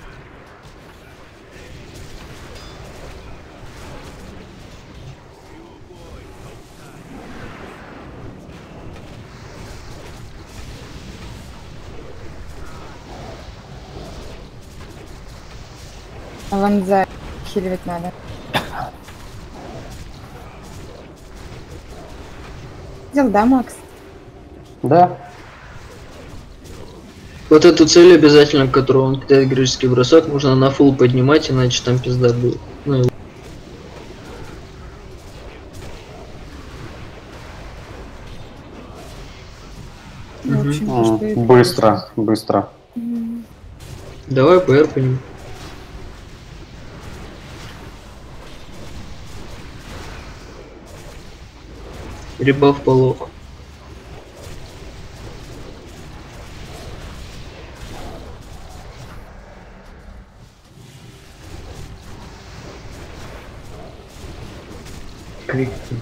S10: Любой
S3: Ванзай. Хиливать надо. Видел, да, Макс?
S11: Да.
S2: Вот эту цель обязательно, которую он кидает греческий бросок, нужно на фул поднимать, иначе там пизда будет. Ну и
S3: В общем, то,
S11: М,
S3: что и
S11: Быстро, быстро.
S3: М.
S2: давай ПР по нему. Ребаф полок.
S12: Крикси.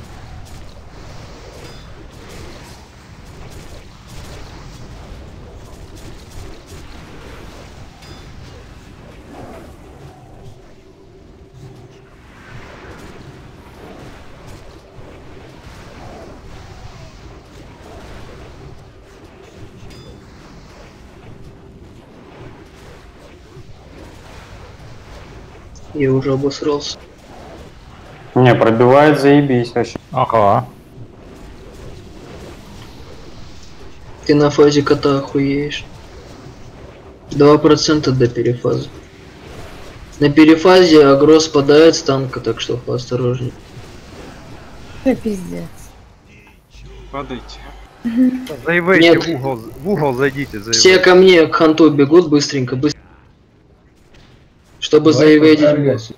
S2: Я уже обосрался.
S11: Не, пробивает, заебись вообще.
S8: Ага.
S2: Ты на фазе кота охуеешь. Два процента до перефазы. На перефазе агро спадает с танка, так что поосторожней.
S3: Да пиздец.
S5: Падайте.
S1: Заявайте
S2: Нет.
S1: в угол, в угол зайдите,
S2: Все
S1: заявайте.
S2: ко мне, к ханту бегут быстренько, быстренько. Чтобы
S12: Давай
S2: заявить
S12: поставлю.
S2: боссу.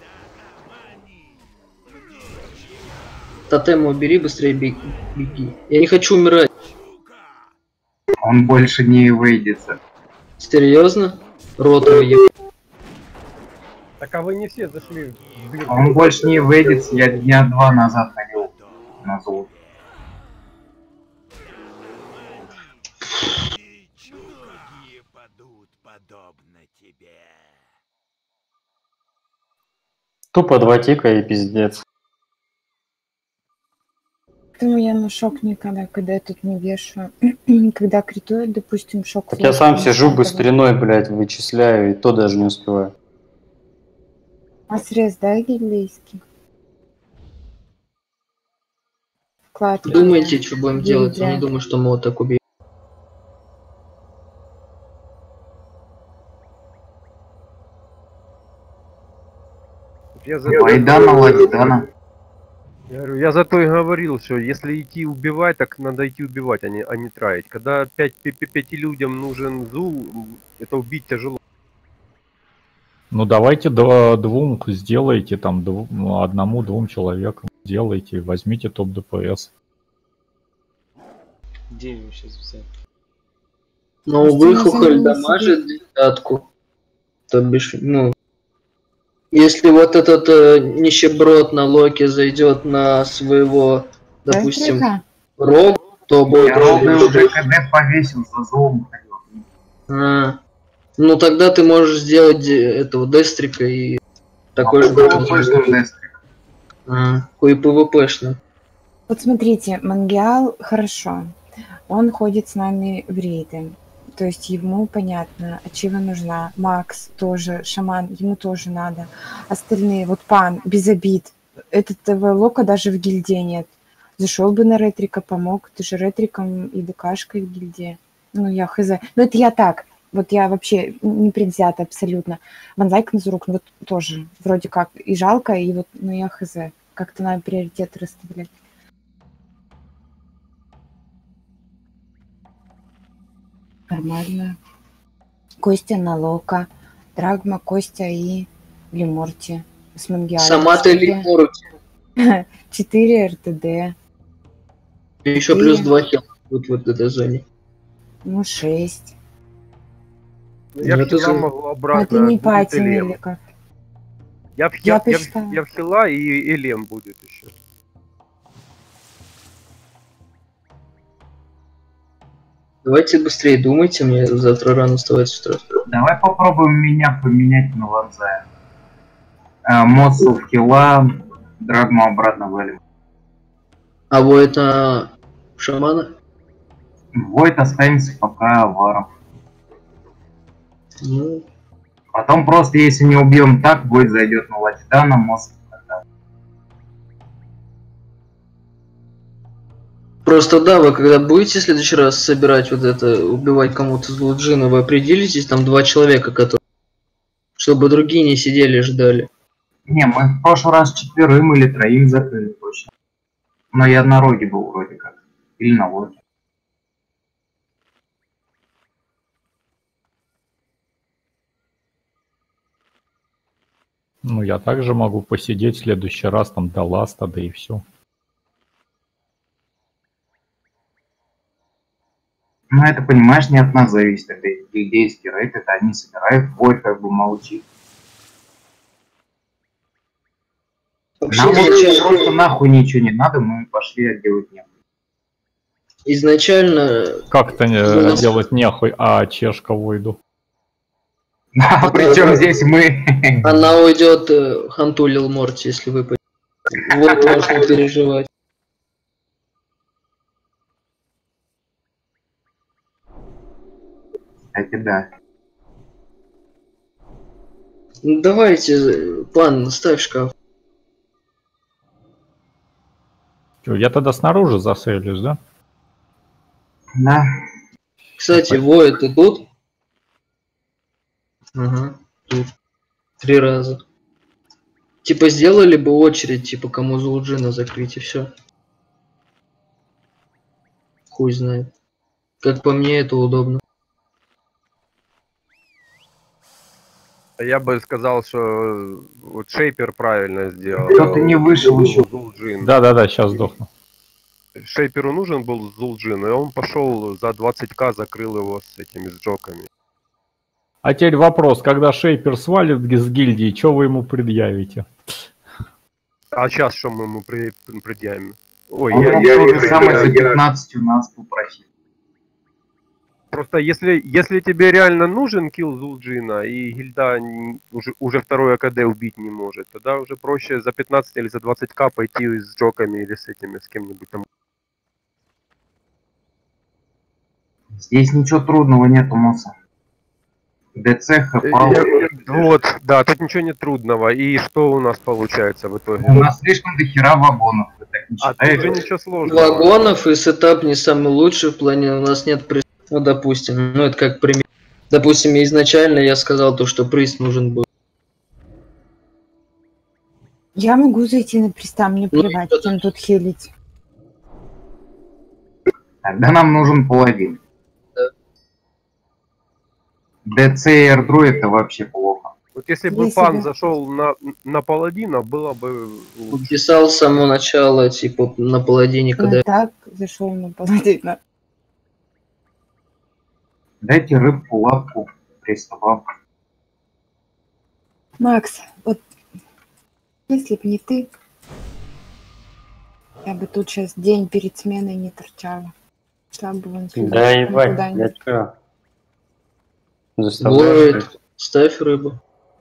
S2: Тотем убери, быстрее беги, беги. Я не хочу умирать.
S6: Он больше не выйдется.
S2: Серьезно? Рот выеб.
S1: Так а вы не все зашли в дверь.
S6: Он больше не выйдется, я дня два назад ходил на золото.
S10: Многие падут подобно тебе.
S11: Тупо два тика и пиздец.
S3: Поэтому я на шок никогда, когда я тут не вешаю. Когда критует, допустим, шок.
S11: Так я сам сижу быстриной, блядь, вычисляю, и то даже не успеваю.
S3: А срез, да, гильдейский? Вклад.
S2: Думаете, что будем
S3: Гильдия.
S2: делать? Я не думаю, что мы вот так убьем.
S1: Я за...
S6: Вайдана, Ладидана.
S1: Я говорю, я зато и говорил, что если идти убивать, так надо идти убивать, а не, а не траить. Когда пять, пяти людям нужен зул, это убить тяжело.
S8: Ну давайте до двум сделайте, там дв- ну, одному-двум человекам делайте, возьмите топ ДПС.
S5: Где его сейчас взять?
S2: Но
S3: Просто
S2: выхухоль
S3: на
S2: дамажит десятку. То бишь, ну... Если вот этот э, нищеброд на локе зайдет на своего, допустим,
S3: Эфрика?
S2: рог, то будет...
S6: Я ровно уже КД повесил, за золом ходил.
S2: А, ну тогда ты можешь сделать э, этого дестрика и такой
S6: А
S2: же...
S6: PvP-шным дестрик.
S2: А, и пвпшный.
S3: Вот смотрите, Мангиал хорошо. Он ходит с нами в рейды. То есть ему понятно, чего нужна. Макс тоже, шаман, ему тоже надо. Остальные, вот пан, без обид. Этот лока даже в гильдии нет. Зашел бы на ретрика, помог. Ты же ретриком и ДКшкой в гильдии. Ну, я хз. Ну, это я так. Вот я вообще не предвзята абсолютно. Ванзайк Назурук, ну, вот тоже. Вроде как и жалко, и вот, ну, я хз. Как-то надо приоритеты расставлять. Нормально. Костя на Лока, Драгма, Костя и Леморти с Мангиалом.
S2: Сама ты Леморти.
S3: четыре РТД.
S2: И еще плюс два хила будет в этой зоне.
S3: Ну, шесть.
S1: Я
S2: Ну,
S1: в хила
S2: это за-
S1: могу
S3: А
S1: обратно.
S3: ты не
S1: будет
S3: патин
S1: Элем.
S3: или как?
S1: Я, в,
S3: Я
S1: я, я, в-
S3: посчитала.
S1: я в хила и Элем будет еще.
S2: Давайте быстрее думайте, мне завтра рано вставать с утра.
S6: Давай попробуем меня поменять на Ванзая. Э, Моцу в хила, Драгму обратно в Элем.
S2: А вы это шамана?
S6: Войт останется пока варом.
S2: Ну,
S6: Потом просто, если не убьем так, Войт зайдет на Ладидана, Моцу.
S2: просто да, вы когда будете в следующий раз собирать вот это, убивать кому-то с Луджина, вы определитесь, там два человека, которые... Чтобы другие не сидели и ждали.
S6: Не, мы в прошлый раз четверым или троим закрыли точно. Но я на роге был вроде как. Или на логе.
S8: Ну я также могу посидеть в следующий раз там до ласта, да и все.
S6: Ну это, понимаешь, не от нас зависит. Это гильдейский рейд, это они собирают, Войт как бы молчит.
S2: Вообще,
S6: Нам вот
S2: изначально,
S6: просто нахуй ничего не надо, мы пошли отделать нехуй.
S2: изначально
S8: Как-то
S2: Ну,
S8: э,
S2: нас-
S8: делать нехуй, а чешка выйду.
S6: А причем здесь мы?
S2: она уйдет э, хантулил Морти, если вы по- вот можно переживать.
S6: Кстати, да.
S2: Ну, давайте, э, пан, ставь шкаф.
S8: Чё, я тогда снаружи заселюсь, да?
S6: Да.
S2: Кстати, Вой, ты тут? Ага, тут. Три раза. Типа сделали бы очередь, типа кому Зулджина закрыть и все. Хуй знает. Как по мне, это удобно.
S1: Я бы сказал, что вот Шейпер правильно сделал.
S6: Кто-то не вышел еще.
S1: Зулджин.
S8: Да-да-да, сейчас сдохну.
S1: Шейперу нужен был Зулджин, и он пошел за двадцать ка, закрыл его с этими с джоками.
S8: А теперь вопрос, когда Шейпер свалит с гильдии, что вы ему предъявите?
S1: А сейчас что мы ему при- предъявим? Ой,
S6: Он
S1: я,
S6: мог
S1: я,
S6: то
S1: я-
S6: же самое за
S1: я-
S6: пятнадцать у нас попросил.
S1: Просто если, если тебе реально нужен килл Зулджина, и гильда н- уже, уже второй АКД убить не может, тогда уже проще за пятнадцать или за двадцать ка пойти с джоками или с этими, с кем-нибудь там.
S6: Здесь ничего трудного нету, Моса. ДЦ, Хэпал.
S1: Я- Вот, да, тут ничего не трудного. И что у нас получается в итоге?
S6: У нас слишком дохера вагонов. Вы так не
S1: А
S6: считаете?
S1: тут же ничего сложного.
S2: Вагонов и сетап не самый лучший в плане, у нас нет приз. Ну, допустим, ну это как пример. Допустим, изначально я сказал то, что приз нужен был.
S3: Я могу зайти на пристан, мне
S2: Ну,
S3: плевать, чем тут хилить.
S6: Тогда нам нужен паладин. ДЦ и Эрдру это вообще плохо.
S1: Вот если бы
S3: Если
S1: пан
S3: бы-
S1: зашел на, на паладина, было бы лучше.
S2: Писал с самого начала, типа, на паладине, когда...
S3: Ну так, зашел на паладина.
S6: Дайте рыбку, лапку, приставал.
S3: Макс, вот если бы не ты, я бы тут сейчас день перед сменой не торчала. Шла бы вон сюда,
S11: Да ебать,
S3: куда-нибудь.
S11: я чё? Заставляешь?
S2: Ловит, ставь рыбу.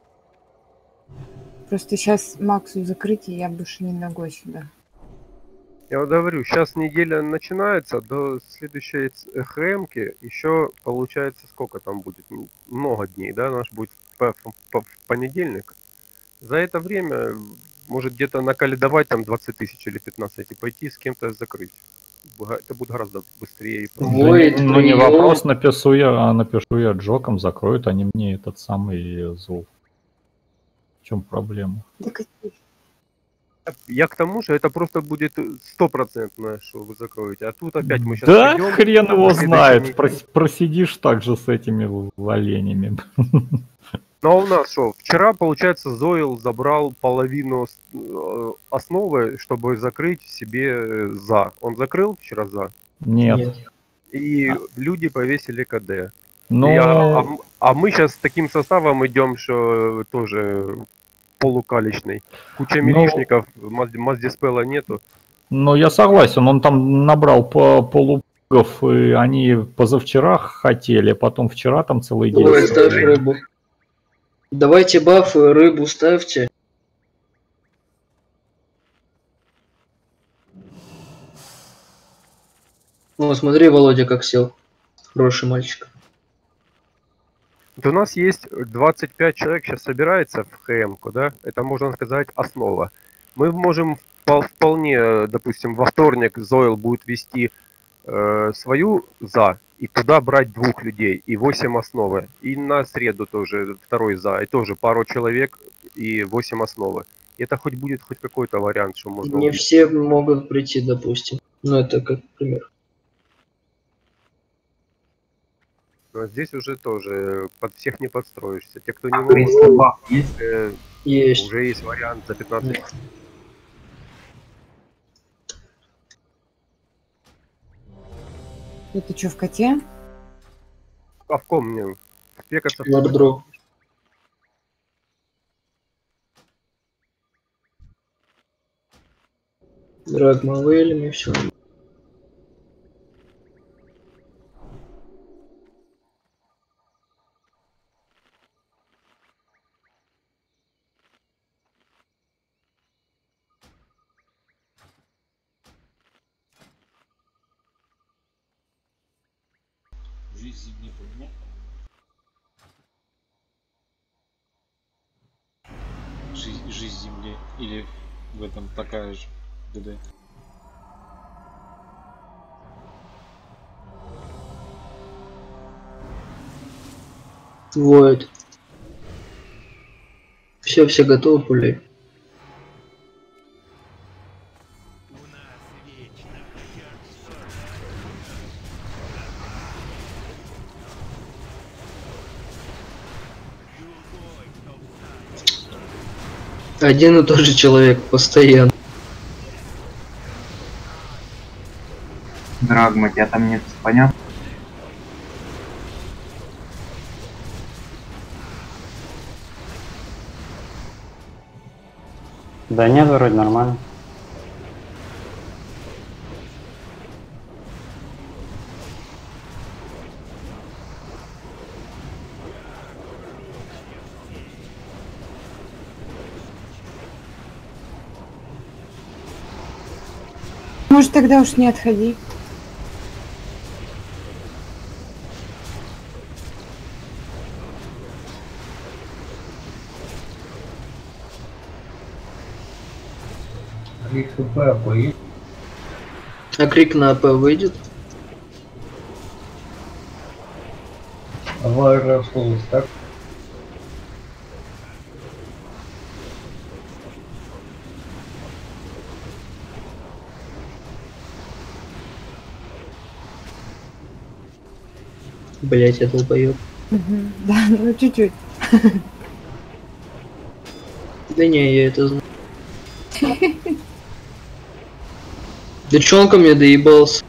S3: Просто сейчас Максу закрыть, и я больше не ногой сюда.
S1: Я вот говорю, сейчас неделя начинается, до следующей ХМки еще получается сколько там будет? Ну, много дней, да? Наш будет по- по- в понедельник. За это время может где-то накалидовать там двадцать тысяч или пятнадцать и пойти с кем-то закрыть. Га- Это будет гораздо быстрее. и проще.
S8: Да
S2: Воет,
S8: не- ну не
S2: приём.
S8: вопрос, напишу я, а напишу я джоком, закроют они мне этот самый зул. В чем проблема?
S3: Так и-
S1: Я к тому же, это просто будет стопроцентно, что вы закроете. А тут опять мы сейчас
S8: Да хрен его знает, прос- просидишь так же с этими оленями.
S1: Ну а у нас что, вчера, получается, Зоил забрал половину э, основы, чтобы закрыть себе э, за. Он закрыл вчера за,
S8: Нет.
S1: и люди повесили КД.
S8: Ну,
S1: И, а, а м- а мы сейчас с таким составом идем, что тоже полукалечный. Куча
S8: Ну,
S1: милишников, маз- маздиспела нету.
S8: ну, я согласен, он там набрал по полубогов, и они позавчера хотели, потом вчера там целый день.
S2: Давай, ставь
S8: сидели.
S2: рыбу. Давайте бафы, рыбу ставьте. О, смотри, Володя как сел. Хороший мальчик.
S1: Вот у нас есть двадцать пять человек сейчас собирается в ХМ-ку, да? Это, можно сказать, основа. Мы можем впол- вполне, э, допустим, во вторник Зойл будет вести э, свою за, и туда брать двух людей, и восемь основы. И на среду тоже второй за, и тоже пару человек, и восемь основы. И это хоть будет хоть какой-то вариант, что можно
S2: Не
S1: убить.
S2: все могут прийти, допустим. Ну, это как пример.
S1: Но здесь уже тоже под всех не подстроишься. Те, кто не
S6: А
S1: могут,
S6: пристав есть?
S1: э,
S2: Есть.
S1: уже есть вариант за пятнадцать.
S3: Это что, в коте?
S1: А в ком мне? Пекаться в
S2: Вардро. Драгма Вейлем и все.
S5: Жизнь Земли поменял? Жизнь, жизнь Земли или в этом такая же ДД?
S2: Воет. Все, все готовы, пуляй. Один и тот же человек постоянно.
S6: Драгма, тебя там нет, понятно?
S11: Да нет, вроде нормально.
S3: Может, тогда уж не отходи.
S12: Крик ХП, АП есть?
S2: А крик на АП выйдет?
S12: Авар расходовался, так?
S2: Блять, я долбоёб.
S3: Мгм. Да, ну чуть-чуть.
S2: Да не, я это знаю. Да чё он ко мне доебался?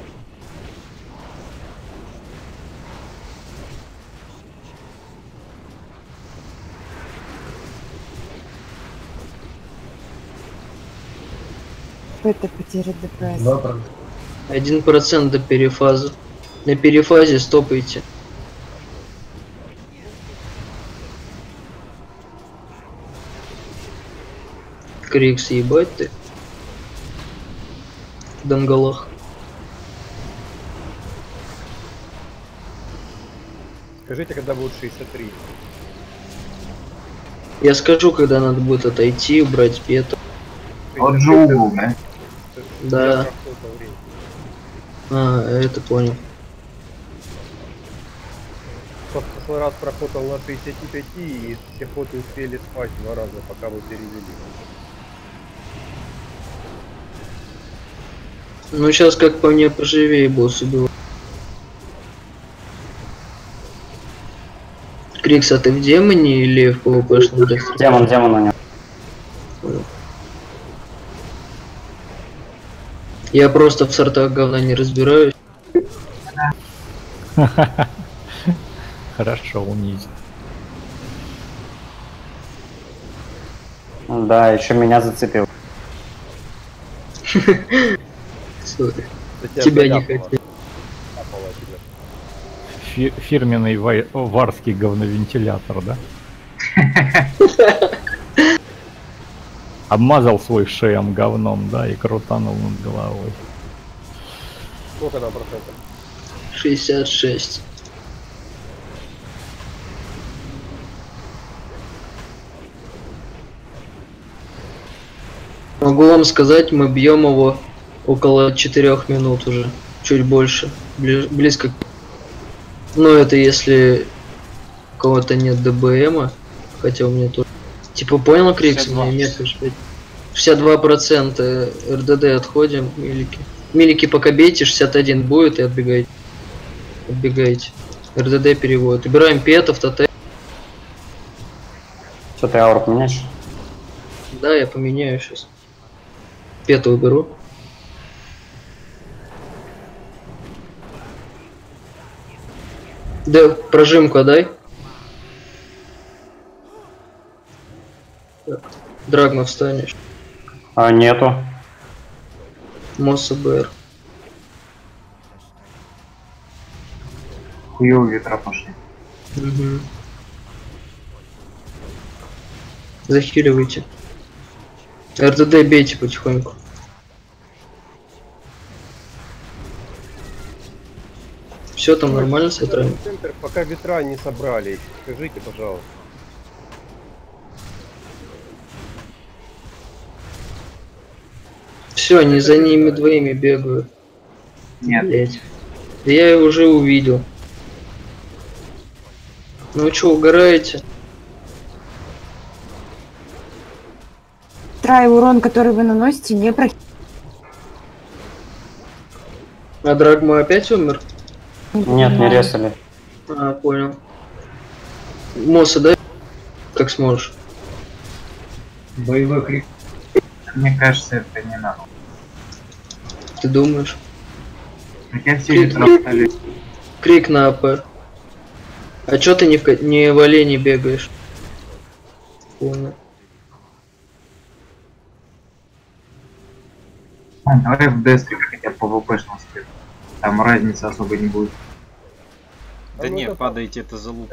S3: Это потеря ДПС.
S12: Два процента.
S2: Один процент до перефазы. На перефазе стопайте. Крик, съебать ты. Дангалах.
S1: Скажите, когда будет шестьдесят три.
S2: Я скажу, когда надо будет отойти, убрать пета.
S6: Вот же угол, да?
S2: Да. А, это понял.
S1: В прошлый раз прохотал на шестидесяти пяти, и все хоты успели спать два раза, пока вы перевели.
S2: Ну сейчас, как по мне, поживее босс убил. Крикс, а ты в демоне или в пвпшном дефте?
S11: Демон, демон у него.
S2: Я просто в сортах говна не разбираюсь.
S8: Хорошо, унизил.
S11: Да, еще меня зацепил.
S2: Сори. Тебя не хотел.
S8: Фи- фирменный вай- варский говновентилятор, да? Обмазал свой шеем говном, да, и крутанул над головой.
S1: Сколько там процентов?
S2: шестьдесят шесть. Могу вам сказать, мы бьем его около четырёх минут уже. Чуть больше. Бли- близко к... Ну это если у кого-то нет ДБМа. Хотя у меня тут... Типа понял, Крикс? Мне нет шестьдесят два процента РДД отходим. Милики. Милики пока бейте, шестьдесят один будет и отбегайте. Отбегайте. РДД переводит. Убираем петов, ТТ.
S11: Что ты ауру поменяешь?
S2: Да, я поменяю сейчас. Пета уберу. Да, прожимку дай. Так, Драгма встанешь.
S11: А, нету.
S2: Мосса БР.
S6: Хуёвые ветра пошли.
S2: Угу. Захиливайте. РДД бейте потихоньку. Все там нормально с ветрами?
S1: Центр, пока ветра не собрались. Скажите, пожалуйста.
S2: Все, они за ними двоими бегают.
S6: Нет.
S2: Блять. Да я его уже увидел. Ну вы что, угораете?
S3: Трай урон, который вы наносите, не про...
S2: А Драгма опять умер?
S11: Нет, не резали.
S2: А, понял. Мосса, дай как сможешь.
S12: Боевой крик.
S6: Мне кажется, это не надо.
S2: Ты думаешь?
S6: Хотя все
S2: Крик,
S6: ветра
S2: крик,
S6: стали.
S2: крик на АП. А чё ты не в, ко- не в олене бегаешь? Понял.
S6: Ну, давай в Дестрик хотя бы по ВПшному спеть. Там разницы особо не будет.
S5: Да не, падайте, это залупа.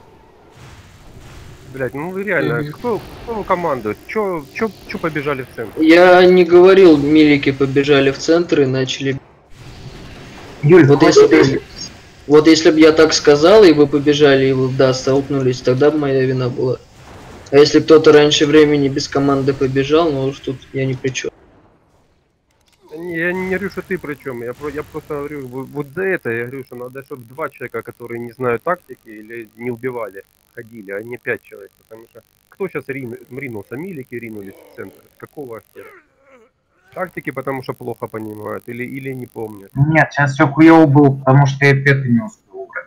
S1: Блять, ну вы реально,
S2: Мгм.
S1: кто, кто командует? Чё, чё, чё побежали в центр?
S2: Я не говорил, милики побежали в центр и начали.
S6: Юль,
S2: Вот если бы, вот если бы я так сказал, и вы побежали, и вы, да, столкнулись, тогда бы моя вина была. А если кто-то раньше времени без команды побежал, ну уж тут я ни при чем.
S1: Да не, я не говорю, что ты при чем. Я, про- я просто говорю, вот, вот за это я говорю, что надо, чтобы два человека, которые не знают тактики или не убивали, ходили, а не пять человек. Потому что кто сейчас рин, ринулся? Милики ринулись в центр. Какого хера? Тактики, потому что плохо понимают или, или не помнят.
S6: Нет, сейчас все хуево было, потому что я петы не успел убрать.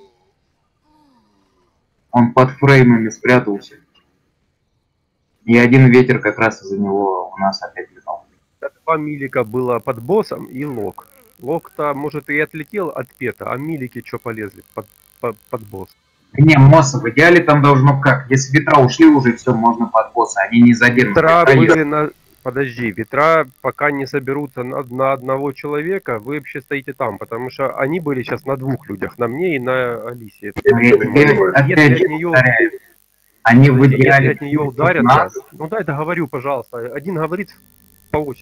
S6: Он под фреймами спрятался. И один ветер как раз из-за него у нас опять летал.
S1: Два милика было под боссом и лок. Лок-то, может, и отлетел от пета, а милики что полезли под, под, под босс.
S6: Не, Мосса, в идеале там должно как? Если ветра ушли уже, все, можно под босса. Они не задержат.
S1: Ветра
S6: Ветра
S1: были
S6: есть.
S1: на... Подожди, ветра пока не соберутся на, на одного человека, вы вообще стоите там, потому что они были сейчас на двух людях, на мне и на Алисе. Это
S6: Ну,
S1: я
S6: я-
S1: понимаю.
S6: я-
S1: Если
S6: опять же
S1: от нее,
S6: повторяю, Они в
S1: если
S6: идеале
S1: от нее
S6: против
S1: ударятся,
S6: нас.
S1: ну дай договорю, пожалуйста. Один говорит по очереди.